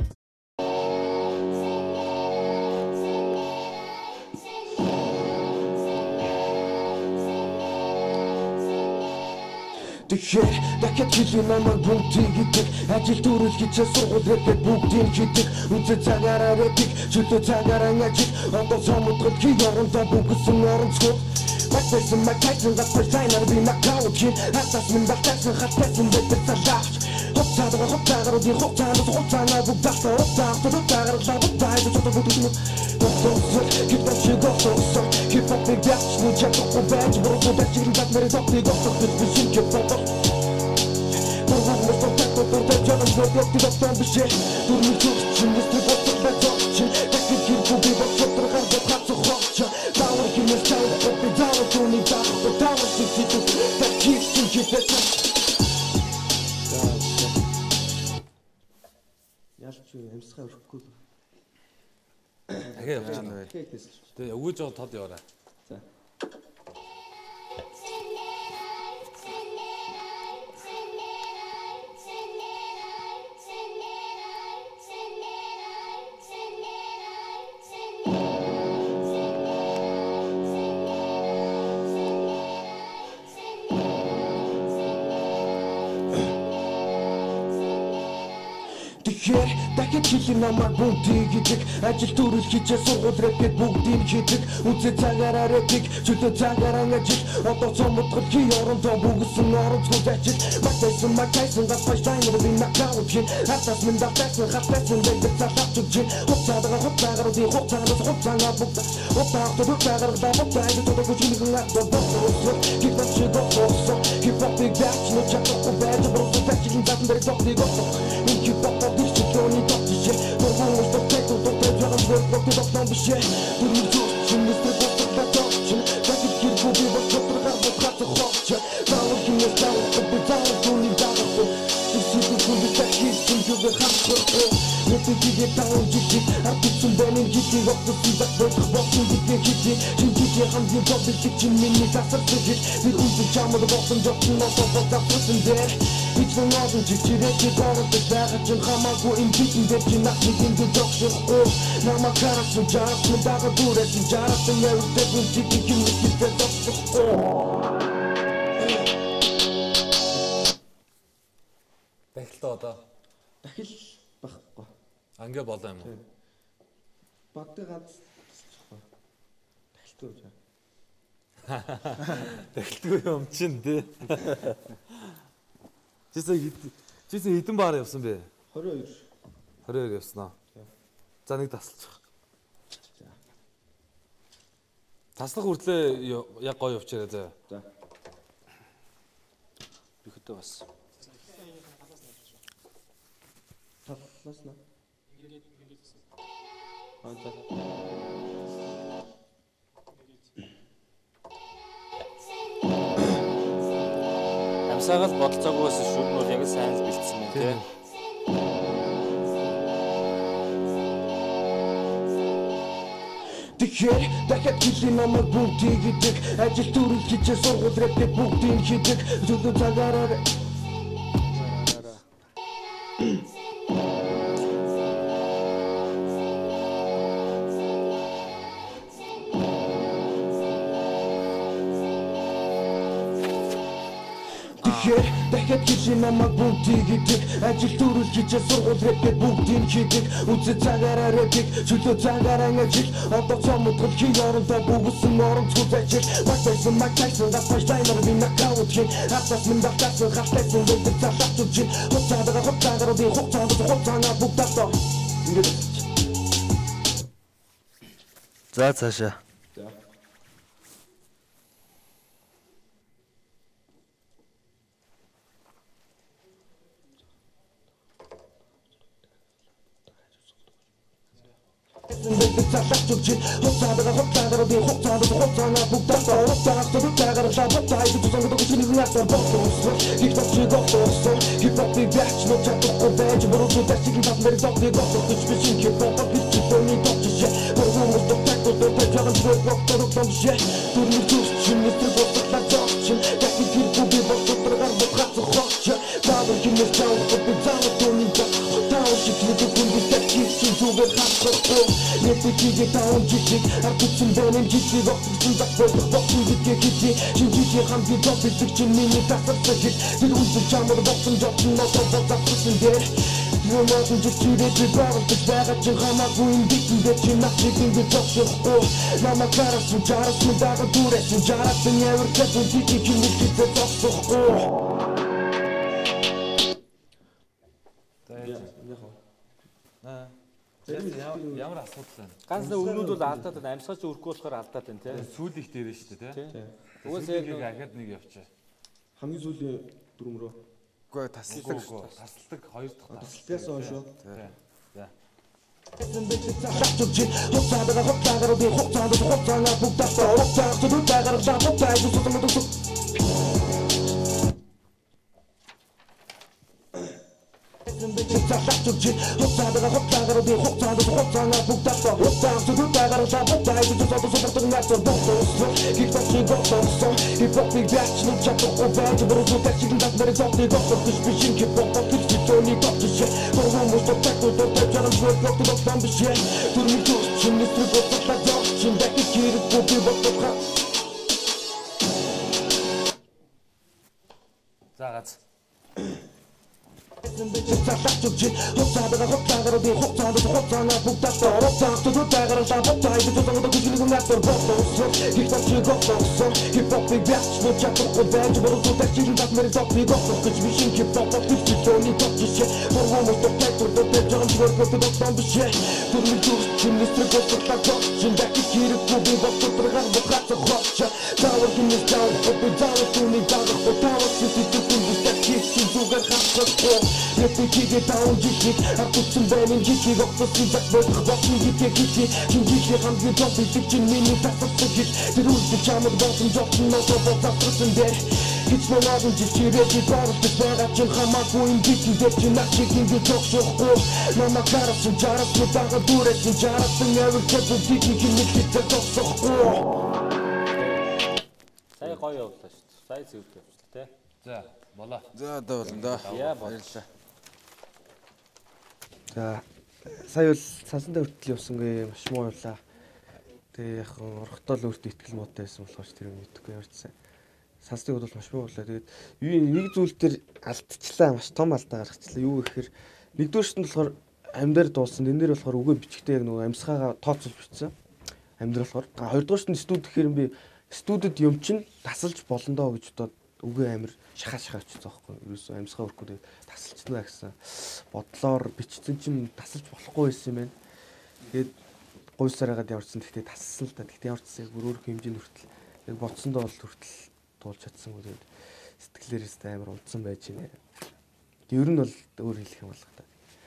Тэгэхээр дахиад хэлэн намайг бүгдийг гэдэг ажил төрөл хийчихээ сургууль гэдэг бүгдийг хийдэг үнцэн цагаараа гэдэг чөлөө цагаараа ажиг одоо сомдгол хий орондоо бүгсэн оронцгоо Батсан макайсан гатайнаар би макаут хин хатас минь батсан хатсан дэвтэр цааш хоцаагаа хоцаагаа ди хоцаагаа хоцаагаа бүгдээ хоцаагаа хоцаагаа хоцаагаа бүгдээ болсон хипхоп шиг болсон хипхопыг ягч нү чадахгүй байж бүрдүүлж чиглэлд мэрэ тогтыг болсон би шинэ хипхоп Бургаас тогтдог тогтдог жаган зөдөг тогтсон биш дүрмийн зүг чинээс тогтдог болсон такив хэрэг би болсон гаргаж хацах хооч таавар хинээс таавар би таавар түүний таавар таавар сэтгүү такив чинчээс Ялч амьсгаа өрөхгүй л. Дахиад явж байна вэ? Тэгээ өвөж жоо тод яваарай. За. Тэгэхээр дахиад хилийн намайг бүгдийг хийдэг ажил төрөл хийжээ сургууль рэпэд бүгдийг хийдэг үзээ цагаараа рэпик чөлөө цагаараа ажил одоо цомдгол хий орондоо бүгсэн оронцгой ажил матайсан матайсан гапайсан би накаут хин хатас минь датасан хатасан дэвэр цалаач үгүй хуцаагаа хуцаагаар би хуцаагаар хуцаагаа бүгд хуцаагаар хуцаагаар дабтай гэдэг үгүй нэг нэг болсон хипхоп шиг болсон хипхопыг дач но чадахгүй байж болсон тачин датан дээр тогтыг болсон хипхоп Төвний тогтчих, тургуус тогтчих, тогтчих, жаган тогтчих, тогтсон биш. Дүрмийн зүг чинээс тогтчих, тогтчих. Такив хэрэг би болчих, гаргаж хацах хооч. Таавар чинээс таавар би таавар түүний таавар. Сисиг бүлэг такив чингээр хацах. Нэтэйгээ таавар жижиг, артистын бэнэн жижиг огтсон дагдаг болсон гэдэг хитий. Чингээ хамгийн тогтчих чинь миний тасар зүйл. Би үзэж чамд болсон жогсон носоо болсон дээр. Бичсэн одон жижигэрэг дөрөв дахиад чинь хамаагүй энэ битэн дээр чинь нах нэг юм догшихгүй намайг харсан жаас мэдээгээ дүрээс жаарсан явдаг юм чиг юм хэлдэг догшихгүй Дахилтаа одоо дахил байхгүй. Ангээ болоо юм уу? Багтай ганц тасчихгүй. Дахилтгүй юм. Дахилтгүй юм чинь дээ. Жисэн жисэн хэдэн баар явсан бэ? двадцать two. двадцать two явсан аа. За нэг тасалчих. За. Таслах хүртлээ яг гоё явчаарай заа. За. Би хөтөө бас. Таслаас нэ. Ингээд ингээд. Аа за. Амсаагаар бодолцоогоос шүн нь бол яг сайн бэлдсэн юм тий. Тэгэхээр дахиад хилийн намайг бүгдийг хийдэг ажил төрөл хийжээ сургууль рэпэд бүгдийг хийдэг зөвхөн цагаараа Тэгэхээр дахиад хилийн намайг бүгдийг хийдэг ажил төрөл хийжээ сургууль рэпэд бүгдийг хийдэг үзээ цагаараа рэпик чөлөө цагаараа ажил одоо цомдгол хий орондоо бүгсэн оронцгой ажил матайсан матайсан гапайсан би накаут хин хатас минь датасан хатасан дэвэр цалаач үгүй хуцаагаа хуцаагаар би хуцаагаар хуцаагаа бүгдээ ингээд За цаашаа. За. цалаач үгүй хуцаагаа хуцаагаар би хуцаагаар хуцаагаа бүгдээ хуцаагаар хуцаагаар лавтай гэсэн үг үгүй нэг болсон хипхоп шиг болсон хипхопыг дач но чадахгүй байж бүрдүүлж чиглэлд мэрэ тогтыг болсон би шинэ хипхоп биш түүний тогтчих бургаас тогтдог тогтдог жаган зөдөг тогтсон биш дүрмийн зүг чинээс тогтчих такив хэрэг би болсон гаргаж хацах хооч таавар чинээс таавар би таавар түүний таавар шиг бүлэг такив чингээр хацах Нэтэйгээ таавар жижиг артистын бэнэн жижиг огтсон дагдаг болсон гэдэг хитий чингээ хамгийн тогтдог чинь миний тасар зүйл тэр үзэж чамд болсон жогсон носоо болсон дээр Юматын жичирээ бивардаг байгаа чинь хамаагүй юм битэн дээр чи нах нэг юм догшихгүй намайг харсан жарас мэдээгээ дүрээс жарсан явартай бүдгийг юм хэлдэг догшихгүй Аа. Тэр Ямар асуудал байна? Ганц өвнүүд бол алдаад байна. Амьсгаж өрөхгүй болохоор алдаад байна тий. Сүүл их дээр шүү дээ тий. Угаасаа яг ахаад нэг явчих. Хамгийн сүүлийн дүрм рүү. Үгүй тасалдаг. Тасалдаг хоёр дахь. Тасалдагаас хойш шүү. За. Лачууч хоцаагаа хоцаагаа би хоцаагаа хоцаагаа бүгдээ хоцаагаа зүгтайгаар лаптай зүсэмдүү. Лачууч хоцаагаа хоцаагаа би хоцаагаа хоцаагаа бүгдээ хоцаагаа зүгтайгаар лаптай зүсэмдүү nästan bortås. Gick in gott också. Hiphop big batch nu chatta och väg och så där chicken där det går det gott och fish in keep up och fish to ni gott och shit. För hon måste ta och ta ta jag vill gå till de fram besked. Du ni du chin ni tryck och ta jag chin där det kir på det gott och bra. Загац. Лачууч хоцаагаа хоцаагаа би хоцаагаа хоцаагаа бүгдээ хоцаагаа зүгтайгаар лаптай зүсэмдүү гүшиг nästan bortås. Gick in gott också. Hiphop big batch nu chatta och väg och så där chicken där det går det gott och fish in keep up och fish to ni gott och shit. För hon måste ta och ta jag vill gå till de fram besked. Du ni du chin ni tryck och ta jag chin där det kir på det gott och bra och rätt och rätt. Down in the down och be down to ni down och down to the to the that kick to go rätt och let me kick it down jick I put some band in jick och så sin tack bort och ni gick gick gick gick gick han gick upp i fiction mini fast och så gick det rullade fram och bort som jocken och så var fast och sen där It's no love and just here every bar of the fair at your hammer going big and get you not chicken you talk so cool Mama cara so jara so daga dure so jara so never get the big you can make it talk so cool Сая гоё явууллаа шүү дээ. Сая зөв явууллаа тий. За, болоо. За одоо болно да. Яа баярлалаа. За сая бол цаасандаа хүртэл явсангүй маш муу явлаа. Тэгээ яг орохдоо л өөртөө ихтгэл муутай байсан болохоор тэр юм мэдхгүй ярьсан. Сансдаг бол маш муу боллоо. Тэгээд нэг зүйл төр алдчихлаа. Маш том алдаа гаргачихлаа. Юу гэхээр нэгдүгээрт нь болохоор амьдаар дуулсан. Энэ дээр болохоор үгээ бичгтээ яг нөгөө амьсгаагаа тооцоолж бичсэн. Амьдар болохоор. Хоёрдугаарт нь студ гэхээр би студид юм чинь тасалж болондоо гэж бодоод үгээ амир шахаа шахаа очсон байхгүй. Ерөөсөө амьсгаа өрөхгүй тасалчихнаа гэсэн бодлоор бичсэн чинь тасалж болохгүй байсан юм байна. Тэгээд гуйсаар хагаад яварсан. Гэхдээ тасалсан л да. Гэхдээ яварсан яг өөр хэмжээнд хүртэл яг бодсондоо бол хүртэл дуулж чадсангүй. Тэгээд сэтгэлээрээс амар унтсан байж байна. Ер нь бол өөр хэлэх юм болох та.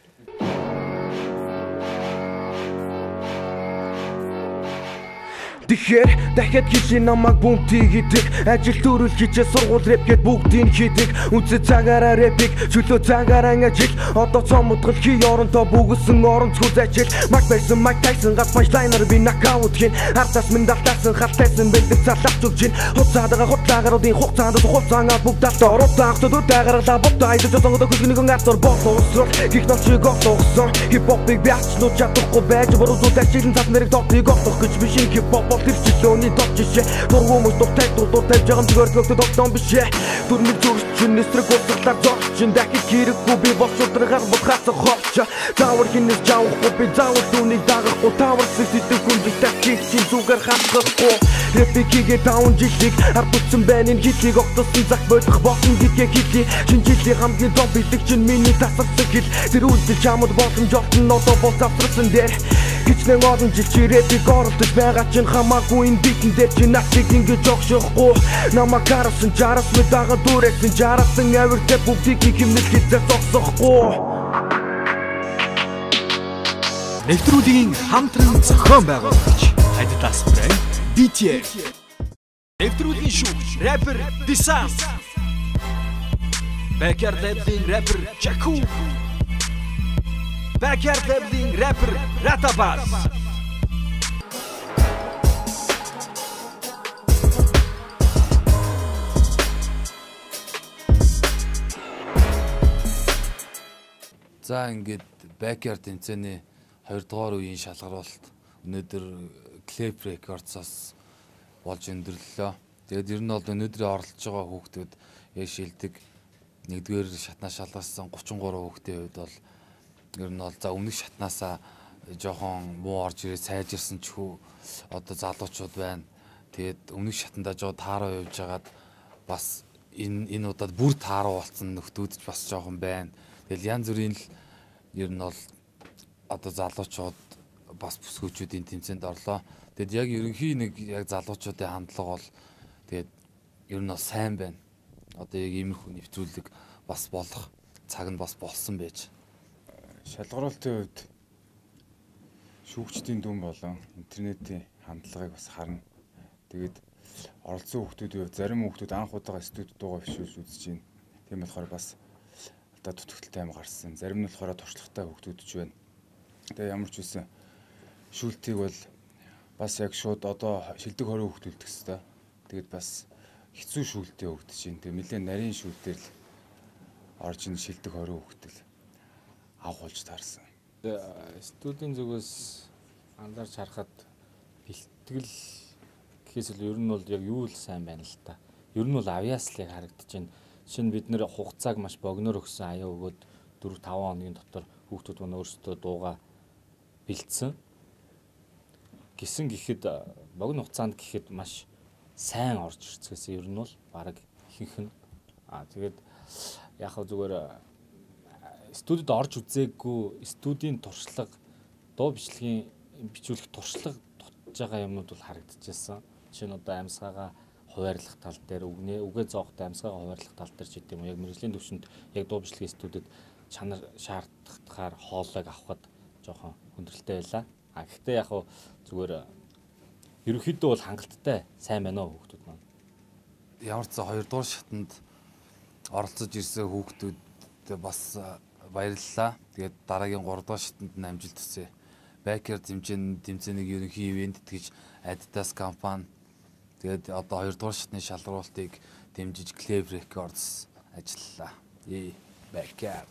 Тэгэхээр дахиад хилийн намайг бүмтий гэдэг ажил төрөл хичээ сургууль рэп гэд бүгдийг хийдэг үнцэ цагаараа рэпик чөлөө цагаараа ажил одоо цомодгол хий оронтой бүгсэн оронцгүй ажил мак байсан мак тайсан гас панчлайнер би нокаут хийн артас минь далтаасан халтайсан бэлдэх залгаж өгч гин хуцаадаага хутлаагаруудын хугацаанд хуцаанаа бүгдээ ороотаа ахтуудаагаар лаботаа айдаж зонгодоо хүлгэнэгэн артор боловсрол гих ночиг огсон хипхопыг бяцнууд чадахгүй байж борозууд ажиглан цас нэрийг топыг огох гэж биш хипхоп Тэр чөлөөний товчшээ Тургуумс дуртай дуртай тавьж байгаа юм зүгээр төгтөд огтон бишээ Дүрмэг зүрх чин нэстрэг усглаар зогчин дахиж хэрэггүй би болцуулдрахаар бохаацах ховч Заавар хинээс жаахгүй би заавар түүнийг дагахгүй Тавар сэтгэдэг хүндэтэй чих чин зүгээр хатгахгүй Рэпикигээ таун жилиг ардсан байна энэ хитийг огтсон зах бодох босон гэдгээ хэлий Шинжилгээ хамгийн том бэлэг чин миний тасарсан хэл Тэр үйлдэл чамд болон жолтон одоо бол завсарсан дээр Хичнээн олон жил чи рэпик оролдож байгаа чин хамаагүй энэ битэн дээр чи насыг ингэж огшохгүй Намаа карасан жарас мэд ага дүүрэсэн жарасан авиртэй бүгдийг хэмнэл хизээ зогсохгүй Нэвтрүүлгийн хамтран зохион байгуулагч Adidas brand би ти эф Нэвтрүүлгийн шүүгч рэпер Disan Backyard Label-ийн рэпер Chaku Backyard Label-ийн рэпер Ratabas За ингээд Backyard тэмцээний хоёр дугаар үеийн шалгаруулалт өнөөдөр Clip Records-аас болж өндөрлөлөө. Тэгээд ер нь бол өнөөдрийн оролцож байгаа хүүхдүүд яг шилдэг нэгдүгээр шатнаас шалгасан гучин гурван хүүхдийн хувьд бол ер нь бол за өмнөх шатнаасаа жоохон муу орж ирээ сайжирсан ч хүү одоо залуучууд байна. Тэгээд өмнөх шатандаа жоо тааруу явж хагаад бас энэ энэ удаад бүр тааруу болсон нөхдүүд ч бас жоохон байна. Тэгэл янз бүрийн л ер нь бол одоо залуучууд бас бүсгүүчүүдийн тэмцээнд орлоо. Тэгэд яг ерөнхий нэг яг залуучуудын хандлага бол тэгээд ер нь бол сайн байна. Одоо яг иймэрхүү нэвтрүүлэг бас болох цаг нь бас болсон байж. Шалгаруулалтын үед шүүгчдийн дүн болон интернетийн хандлагыг бас харна. Тэгээд оролцсон хүүхдүүдийн зарим хүүхдүүд анх удаага студид дуугаа бишүүлж үзэж байна. Тийм болохоор бас одоо дутагдaltaй юм гарсан. Зарим нь болохоор туршлагатай хүүхдүүд ч байна. Тэгээ ямар ч үсэн шүүлтийг бол бас яг шууд одоо шилдэг хорийн хүүхд үлдэх хэвээр. Тэгээд бас хэцүү шүүлтээ өгдөж байна. Тэгээ нэлээд нарийн шүүлтээр л орж ин шилдэг хорийн хүүхдэл авахулж таарсан. Студийн зүгээс анзаарч харахад бэлтгэл гэхээс л ер нь бол яг юу л сайн байна л та. Ер нь бол авьяаслыг харагдаж байна. Жишээ нь бид нэр хугацааг маш богиноор өгсөн аяа өгөөд дөрөв таван хоногийн дотор хүүхдүүд манай өөрсдөө дуугаа бэлдсэн. Гисэн гэхэд богино хугацаанд гэхэд маш сайн орж ирцгээсэн. Ер нь бол баг ихэнх нь аа тэгээд яг хөө зүгээр студид орж үзээгүй студийн туршлага дуу бичлэгийн бичүүлэх туршлага тутаж байгаа юмнууд бол харагдчихсан. Жишээ нь одоо амьсгаагаа хуваарлах тал дээр үгнээ үгээ зоохтой амьсгаагаа хуваарлах тал дээр ч гэдэм үү яг мэргэжлийн төвшөнд яг дуу бичлэгийн студид чанар шаардлагатаар хоолойг авахд жоохон хүндрэлтэй байлаа. А гэхдээ яг зүгээр ерөнхийдөө бол хангалттай сайн байна уу хүүхдүүд маань. Ямар ч хоёрдугаар шатанд оролцож ирсэн хүүхдүүд бас баярлалаа. Тэгээд дараагийн гуравдугаар шатанд нь амжилт хүсье. Бакер хэмжээний тэмцээний ерөнхий ивент гэж Adidas компани тэгээд одоо хоёрдугаар шатны шалгуулалтыг дэмжиж Clever Records ажиллалаа. Ээ Бакер.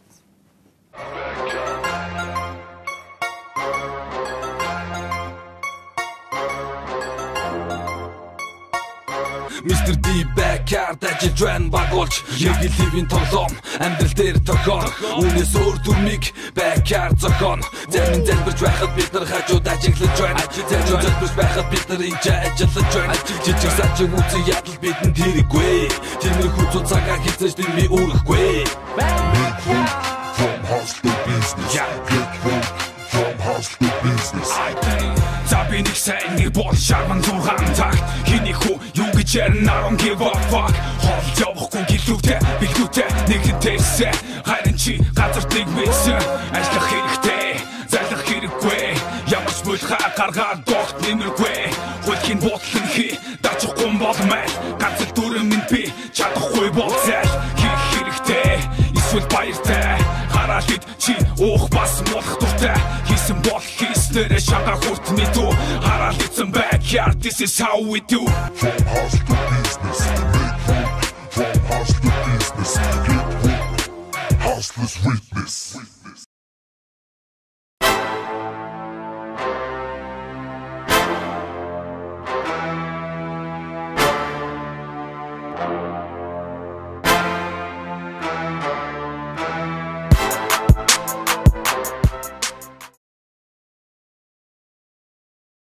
Mister D Backyard ажиллаж байна багуулж яг л ливийн тоглоом амьдрал дээр тохион үнээс өөр дүрмийг Backyard зохион зарим залбирч байхад бид нар хажууд ажиглаж байна зарим залбирч байхад бид нар энэ ажиллаж байна жижиг сажиг үзэн ядал бидэнд хэрэггүй тиймэрхүү зул цагаа хийцэж дэмий өөрөхгүй from hustle business from hustle business Zabi нэг сайн нэг бол шарман зургаан тагт Хиний хүү юу гэж ярин I don't give a fuck Хоолж явахгүй гэлүүтэй бэлгүүтэй нэгэнтэйсэ Хайрын чи газар нэг мэдсэн Ажиллах хэрэгтэй зайлах хэрэггүй Ямар ч бүлхаа гаргаад догт нэмэргүй Хөлхийн ботлон хий дажихгүй бол мэл Ганцэл дүрэн минь би чадахгүй бол зэл Хийх хэрэгтэй эсвэл баяртай Хараад ид чи уух бас болох дуртай Хийсэн бол хийснээрээ шангаа хүртний дүү Хараад идсэн backyard this is how we do From house to business make food From house to business get work Hustlers witness